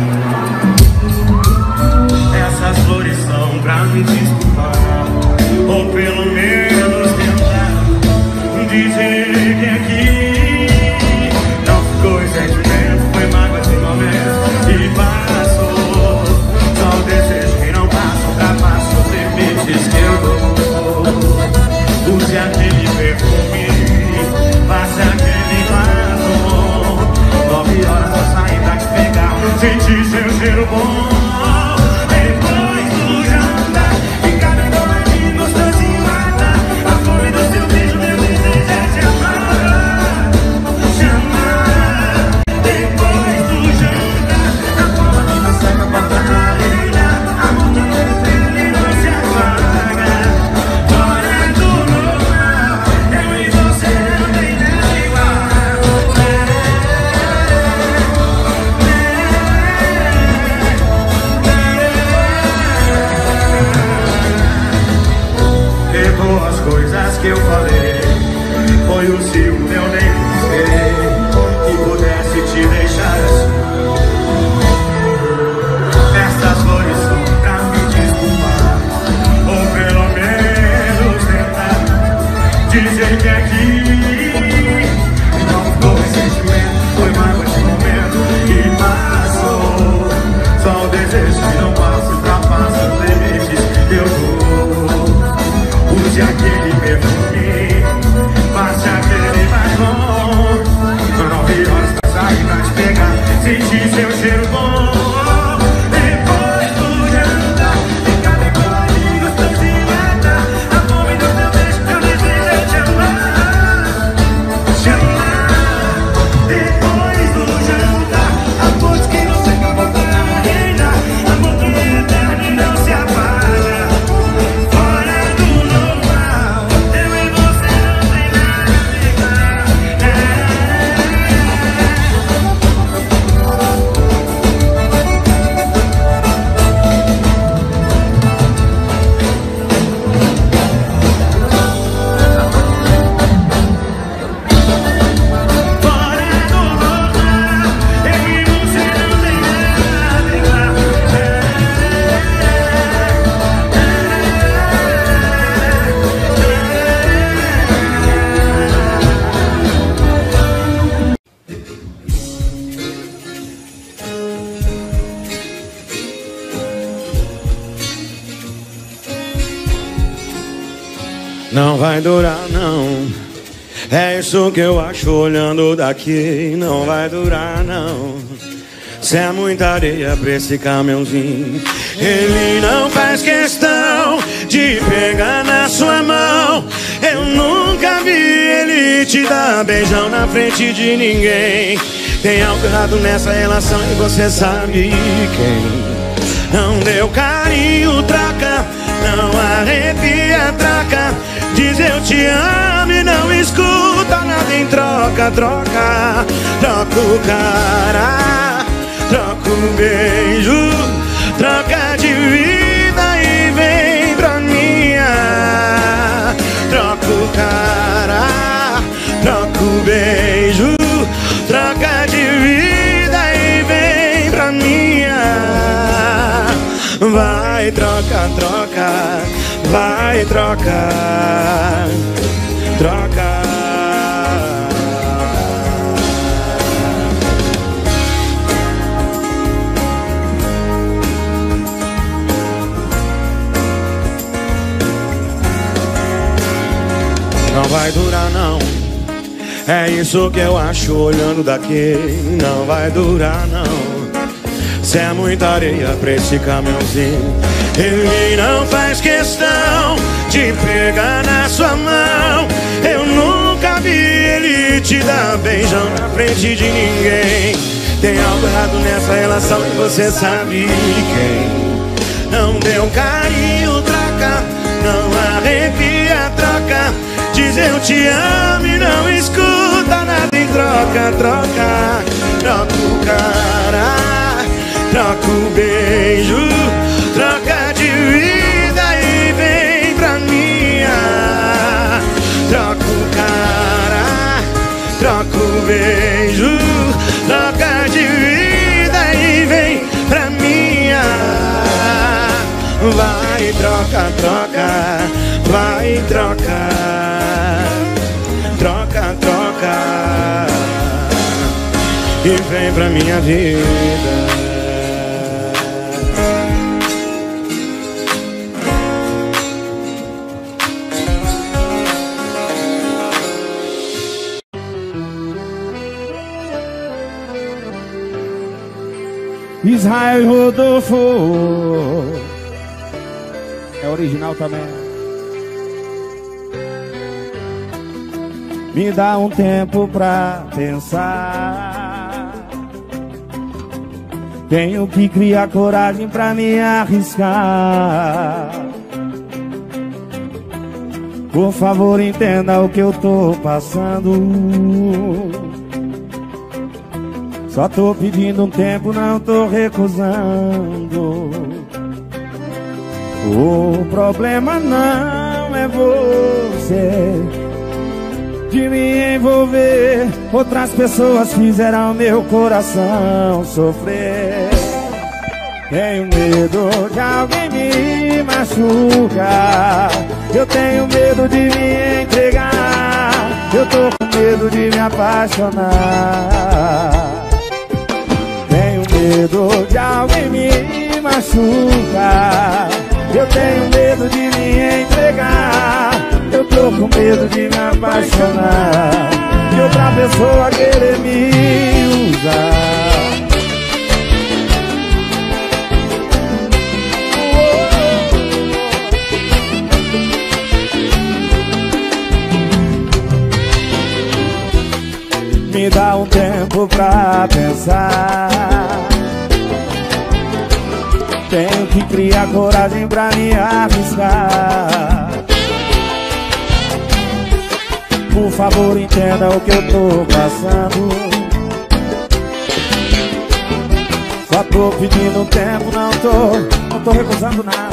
Essas flores são pra me desculpar, ou pelo menos tentar dizer que aqui não ficou sentimento, foi mágoa de momento e passou. Só o desejo que não passa, ultrapassa os limites que eu dou. Use aquele perfume, passe aquele batom. Nove horas eu saí pra te pegar, senti seu cheiro bom. Depois do jantar, ficar bem doidinho, gostosinho, mata. A fome do seu beijo, meu desejo é te amar, te amar. Depois do jantar, a fome da seca bota na areia. A mão de novo ele não se apaga. Fora do normal, eu e você não tem nada igual. Perdoa as coisas que eu falei. Foi o ciúme, eu nem pensei que pudesse te deixar assim. Essas flores são pra me desculpar, ou pelo menos tentar dizer que aqui não ficou ressentimento, foi mágoa de momento e passou. Só o desejo que não passa, ultrapassa os limites que eu dou. Use aquele perfume, passe aquele batom. Nove horas pra sair pra te pegar, sentir seu cheiro bom. Depois do jantar, ficar decoradinho, gostosinho, mata. A fome do teu beijo, eu desejo é te amar. Não vai durar não. É isso que eu acho olhando daqui. Não vai durar não. Cê é muita areia pra esse caminhãozinho. Ele não faz questão de pegar na sua mão. Eu nunca vi ele te dar beijão na frente de ninguém. Tem algo errado nessa relação e você sabe quem. Não deu carinho, troca. Não arrepia, troca. Diz eu te amo e não escuta nada em troca. Troca, troca o cara, troca o beijo, troca de vida e vem pra minha. Troca o cara, troca o beijo, troca de vida e vem pra minha. Vai, troca, troca, vai, troca, troca. Não vai durar não. É isso que eu acho olhando daqui. Não vai durar não. Cê é muita areia pra esse caminhãozinho. Ele não faz questão de pegar na sua mão. Eu nunca vi ele te dar beijão na frente de ninguém. Tem algo errado nessa relação e você sabe quem. Não deu carinho, troca. Não arrepia, troca. Diz eu te amo e não escuta nada em troca. Troca, troca o cara, troca o beijo, troca de vida e vem pra minha. Troca o cara, troca o beijo, troca de vida e vem pra minha. Vai, troca, troca, vai, troca, troca, troca e vem pra minha vida. Israel e Rodolfo. É original também. Me dá um tempo pra pensar. Tenho que criar coragem pra me arriscar. Por favor, entenda o que eu tô passando. Só tô pedindo um tempo, não tô recusando. O problema não é você de me envolver. Outras pessoas fizeram meu coração sofrer. Tenho medo de alguém me machucar. Eu tenho medo de me entregar. Eu tô com medo de me apaixonar. Tenho medo de alguém me machucar. Eu tenho medo de me entregar. Eu tô com medo de me apaixonar. De outra pessoa querer me usar. Me dá um tempo pra pensar. Tenho que criar coragem pra me arriscar. Por favor, entenda o que eu tô passando. Só tô pedindo um tempo, não tô, não tô recusando nada.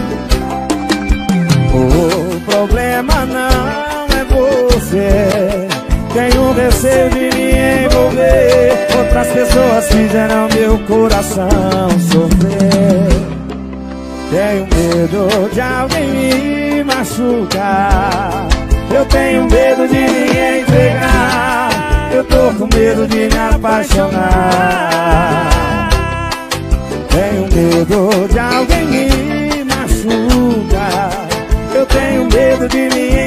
O problema não é você. Tenho receio de me envolver. Outras pessoas fizeram meu coração sofrer. Tenho medo de alguém me machucar. Eu tenho medo de me entregar. Eu tô com medo de me apaixonar. Tenho medo de alguém me machucar. Eu tenho medo de me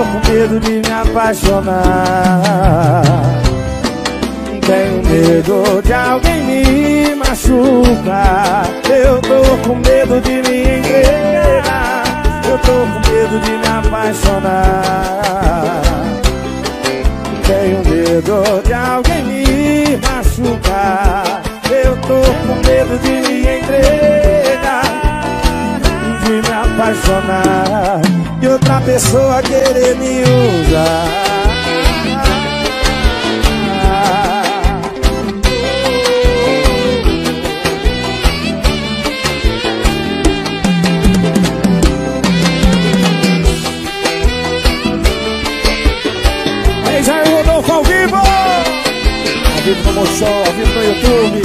com medo de me apaixonar. Tenho medo de alguém me machucar. Eu tô com medo de me entregar. Eu tô com medo de me apaixonar. Tenho medo de alguém me machucar. Eu tô com medo de me entregar, de me apaixonar e outra pessoa querer me usar. Aí já eu Rodolfo ao vivo, ao vivo no Mochó, ao vivo no YouTube.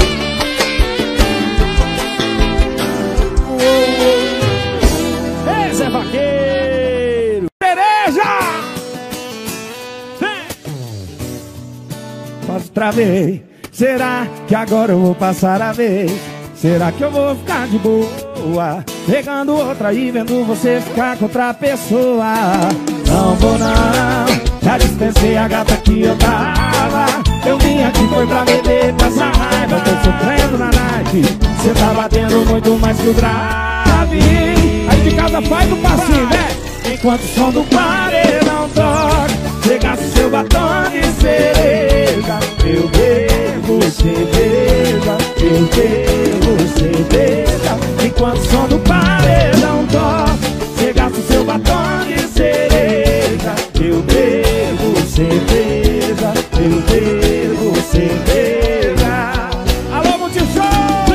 Ei, Zé Vaqueiro! Cereja! Quase travei. Será que agora eu vou passar a vez? Será que eu vou ficar de boa pegando outra e vendo você ficar com outra pessoa? Não vou não, já dispensei a gata que eu tava. Eu vim aqui foi pra beber, passar raiva. Tô sofrendo na night, cê tá batendo muito mais que o grave. Aí de casa faz o passinho, né? Enquanto o som do paredão toca, chegasse seu batom de cereja. Eu bebo cerveja, eu bebo cerveja. Enquanto o som do paredão toca, chegasse seu batom de cereja. Eu bebo cerveja, eu bebo cerveja. Alô, Multishow!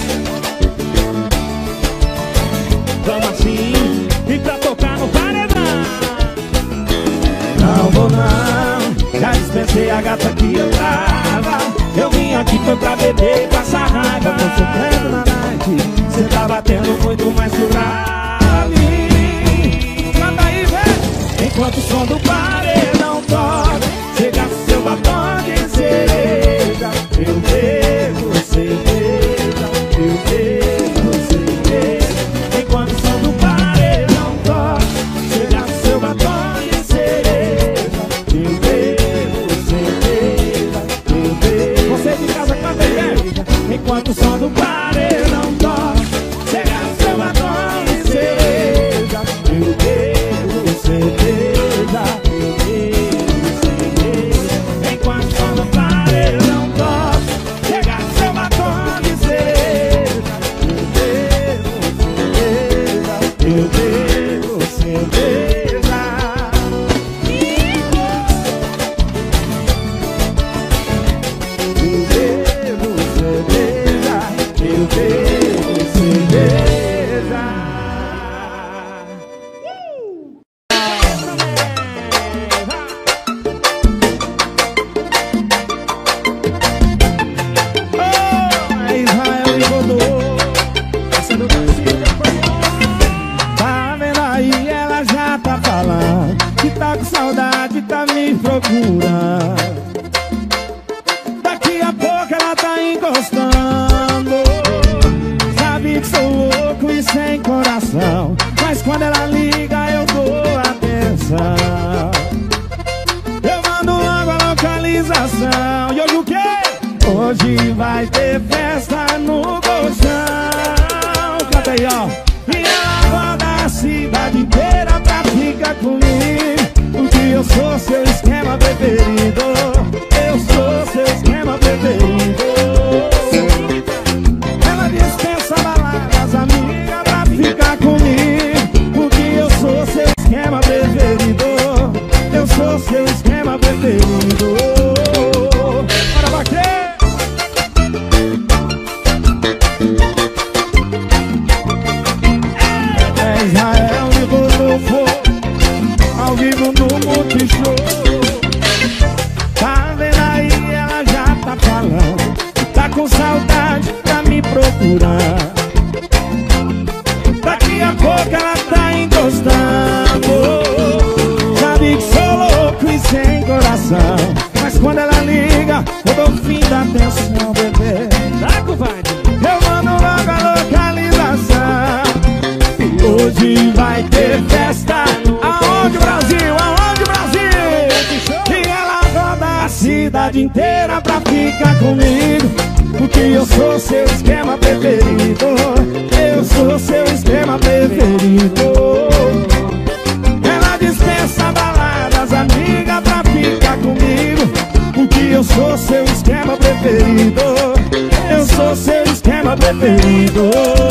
Vamos assim, e pra tocar no paredão. Não vou não, já dispensei a gata que eu tava. Eu vim aqui foi pra beber e passar raiva. Tô sofrendo na night, cê tá batendo muito mais que o grave. Canta aí, velho! Enquanto o som do paredão toca, chega seu batom de cereja. Eu bebo cerveja, eu bebo cerveja. Enquanto o som do paredão toca, chega seu batom de cereja. Eu bebo cerveja, eu bebo. Você de casa canta aí, velho! Enquanto o som do paredão toca, chega seu batom de cereja. Eu bebo cerveja, eu bebo cerveja. Enquanto o som do paredão toca, chega seu batom de cereja. Eu bebo cerveja, eu bebo cerveja. Eu bebo cerveja, eu bebo cerveja. Oh, Israel e Godô, essa é do Brasil. Tá vendo aí, ela já tá falando que tá com saudade, tá me procurando. Daqui a pouco ela tá encostando. Sabe que sou louco e sem coração, mas quando ela liga eu dou atenção. Eu mando logo a localização. E hoje o quê? Hoje vai ter festa no colchão. Canta aí, ó. E ela roda a cidade inteira pra ficar comigo, porque eu sou seu esquema preferido. Eu sou seu esquema preferido. Ela dispensa baladas, amiga, pra ficar comigo, porque eu sou seu esquema preferido. Eu sou seu esquema preferido. Bora bater! É Israel e Rodolfo, ao vivo no Multishow. Tá vendo aí, ela já tá falando, tá com saudade, tá me procurando. Daqui a pouco ela tá encostando. Sabe que sou louco e sem coração, mas quando ela liga eu dou fim da atenção, bebê. Tá, covarde? Eu mando logo a localização. Hoje vai ter festa. Aonde, Brasil? Aonde? cidade inteira pra ficar comigo, porque eu sou seu esquema preferido. Eu sou seu esquema preferido. Ela dispensa baladas, amiga, pra ficar comigo, porque eu sou seu esquema preferido. Eu sou seu esquema preferido.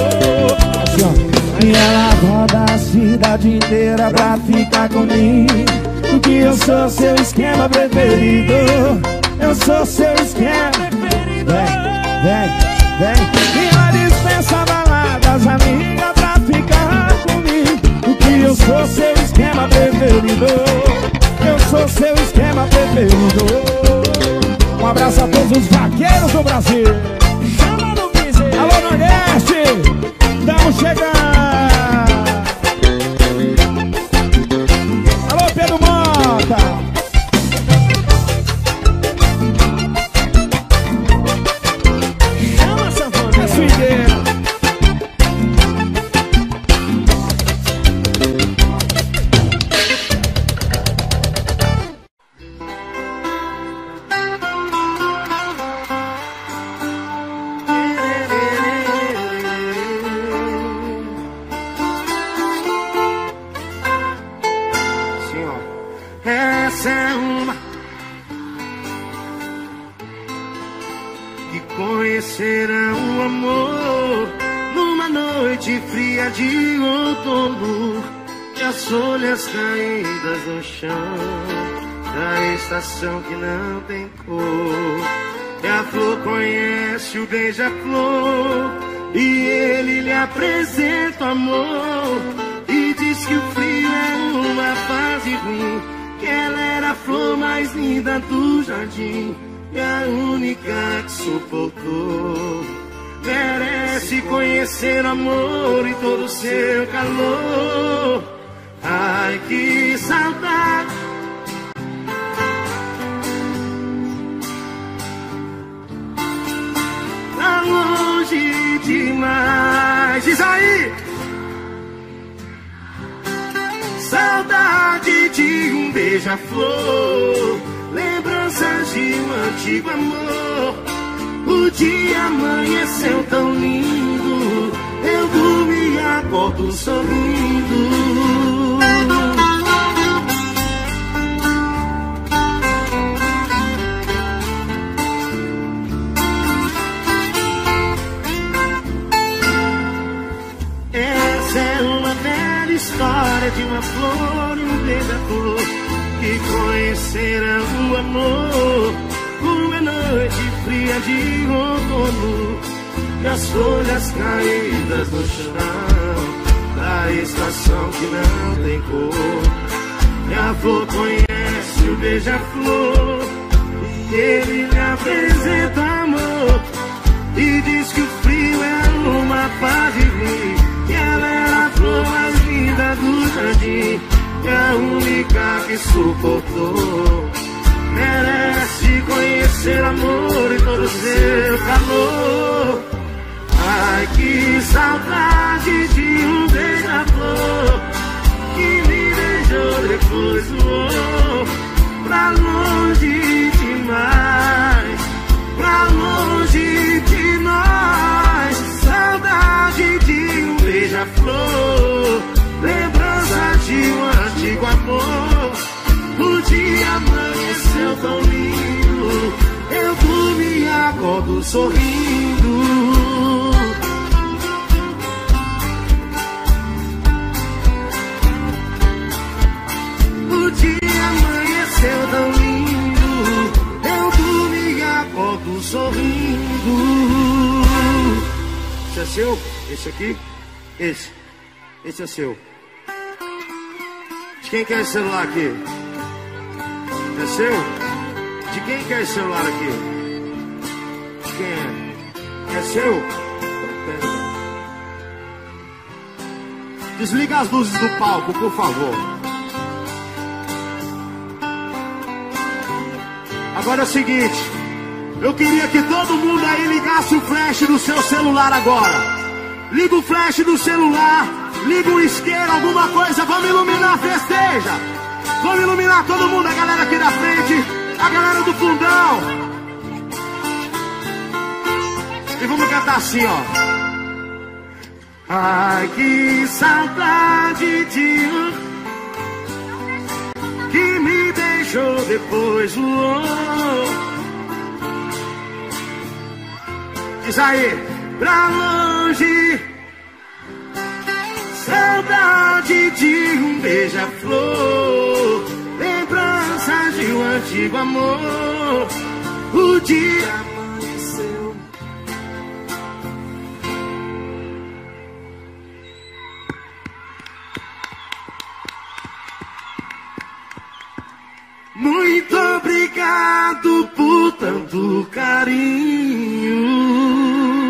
E ela roda a cidade inteira pra ficar comigo, porque eu sou seu esquema preferido. Eu sou seu esquema preferido. Vem, vem, vem. E ela dispensa baladas, amiga, pra ficar comigo, porque eu sou seu esquema preferido. Eu sou seu esquema preferido. Um abraço a todos os vaqueiros do Brasil. Chama no piseiro. Alô, Nordeste, estamos chegando. Alô, Pedro Mota. Chama, sanfona. É suideira. Essa é uma que conhecerá o amor numa noite fria de outono, e as folhas caídas no chão da estação que não tem cor. E a flor conhece o beija-flor, e ele lhe apresenta o amor, e diz que o frio é uma fase ruim, que ela era a flor mais linda do jardim, e a única que suportou. Merece conhecer o amor e todo o seu calor. Ai, que saudade. Tá longe demais. Diz aí. Saudade de um beija-flor, lembranças de um antigo amor. O dia amanheceu tão lindo, eu dormi e acordo sorrindo. Essa é uma velha história de uma flor e um beija-flor que conheceram o amor uma noite fria de outono, e as folhas caídas no chão da estação que não tem cor. E a flor conhece o beija-flor, e ele lhe apresenta amor, e diz que o frio é uma fase ruim, que ela era a flor mais linda do jardim, e a única que suportou. Merece conhecer amor e todo o seu calor. Ai, que saudade de um beija-flor que me beijou, depois voou pra longe demais, pra longe de nós. Saudade de um beija-flor, lembrança de um antigo amor. O dia amanheceu tão lindo, eu dormi e acordo sorrindo. O dia amanheceu tão lindo, eu dormi e acordo sorrindo. Esse é seu? Esse aqui? Esse. Esse é seu. De quem que é esse celular aqui? É seu? De quem que é esse celular aqui? De quem é? É seu? Desliga as luzes do palco, por favor. Agora é o seguinte, eu queria que todo mundo aí ligasse o flash do seu celular agora. Liga o flash do celular, liga o isqueiro, alguma coisa, vamos iluminar, festeja. Vamos iluminar todo mundo, a galera aqui da frente. A galera do fundão. E vamos cantar assim, ó. Ai, que saudade de um que me deixou depois voou. Diz aí, pra longe. Saudade de um beija-flor, lembrança de um antigo amor. O dia amanheceu. Muito obrigado por tanto carinho.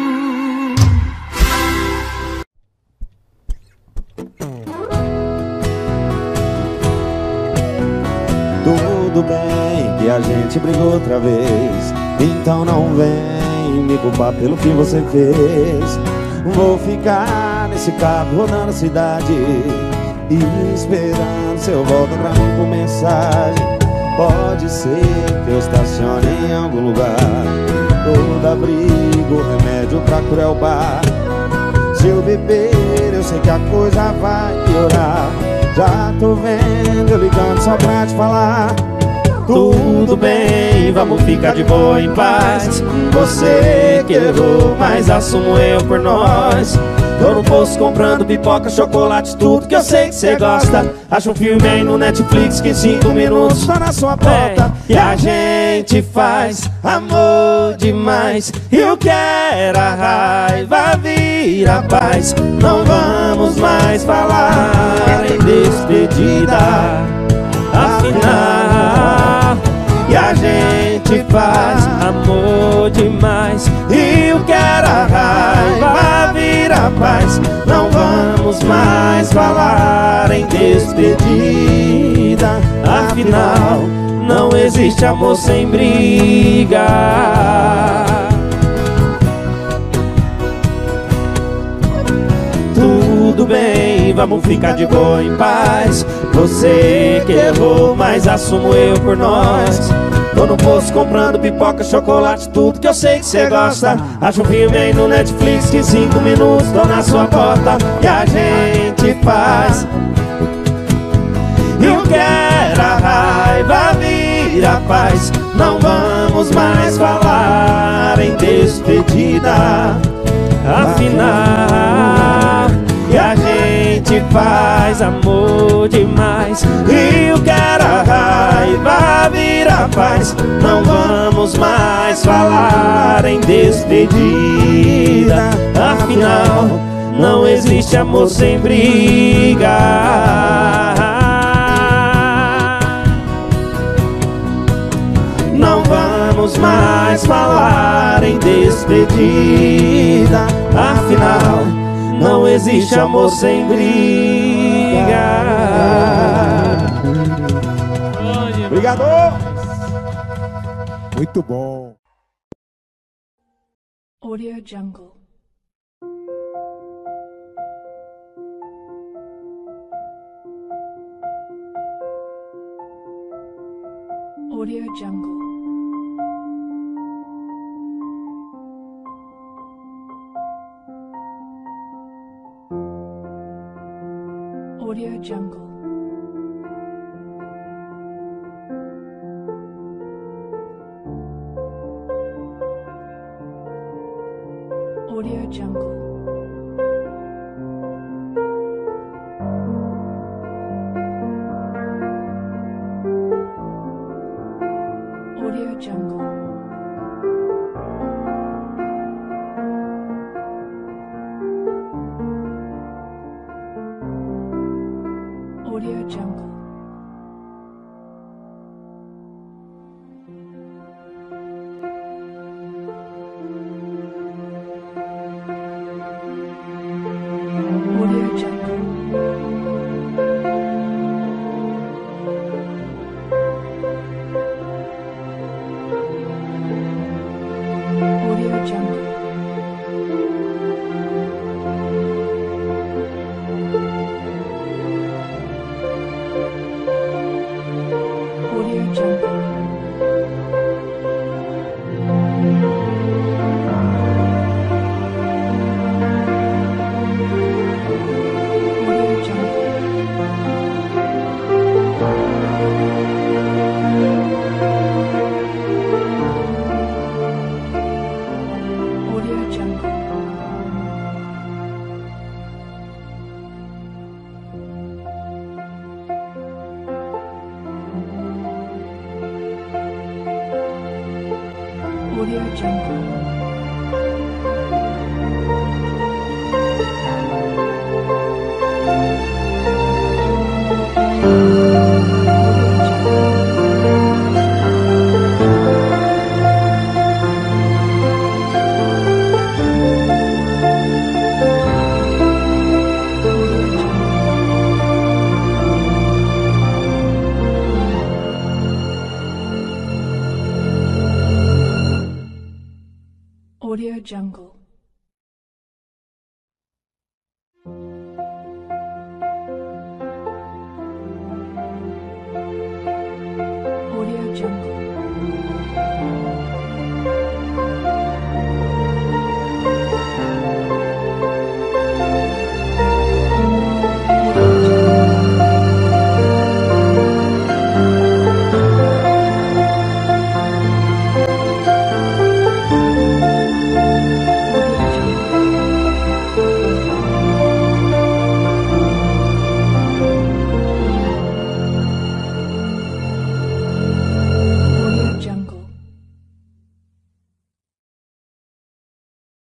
Tudo bem que a gente brigou outra vez, então não vem me culpar pelo que você fez. Vou ficar nesse carro rodando a cidade e esperando seu volta pra mim por mensagem. Pode ser que eu estacione em algum lugar, todo abrigo, remédio pra cruel bar. Se eu beber eu sei que a coisa vai piorar. Já tô vendo eu ligando só pra te falar. Tudo bem, vamos ficar de boa em paz. Você que errou, mas assumo eu por nós. Tô no posto comprando pipoca, chocolate, tudo que eu sei que você gosta. Acha um filme aí no Netflix que em cinco minutos tá na sua porta. E a gente faz amor demais, e o que era raiva vira paz. Não vamos mais falar em despedida, afinal. E a gente faz amor demais, e o que era raiva vira paz. Não vamos mais falar em despedida, afinal não existe amor sem briga. Tudo bem, vamos ficar de boa em paz. Você que errou, mas assumo eu por nós. Tô no posto comprando pipoca, chocolate, tudo que eu sei que você gosta. Acha um filme aí no Netflix que em cinco minutos tô na sua porta. E a gente faz, e o que era raiva vira paz. Não vamos mais falar em despedida, afinal. E a gente faz amor demais, e o que era raiva vira paz. Não vamos mais falar em despedida, afinal não existe amor sem briga. Não vamos mais falar em despedida, afinal não existe amor sem briga. Obrigado. Muito bom. Audio Jungle. Audio Jungle. Audio Jungle. Audio Jungle. Audio Jungle. Audio Jungle. Audio Jungle. Audio Jungle. Audio Jungle.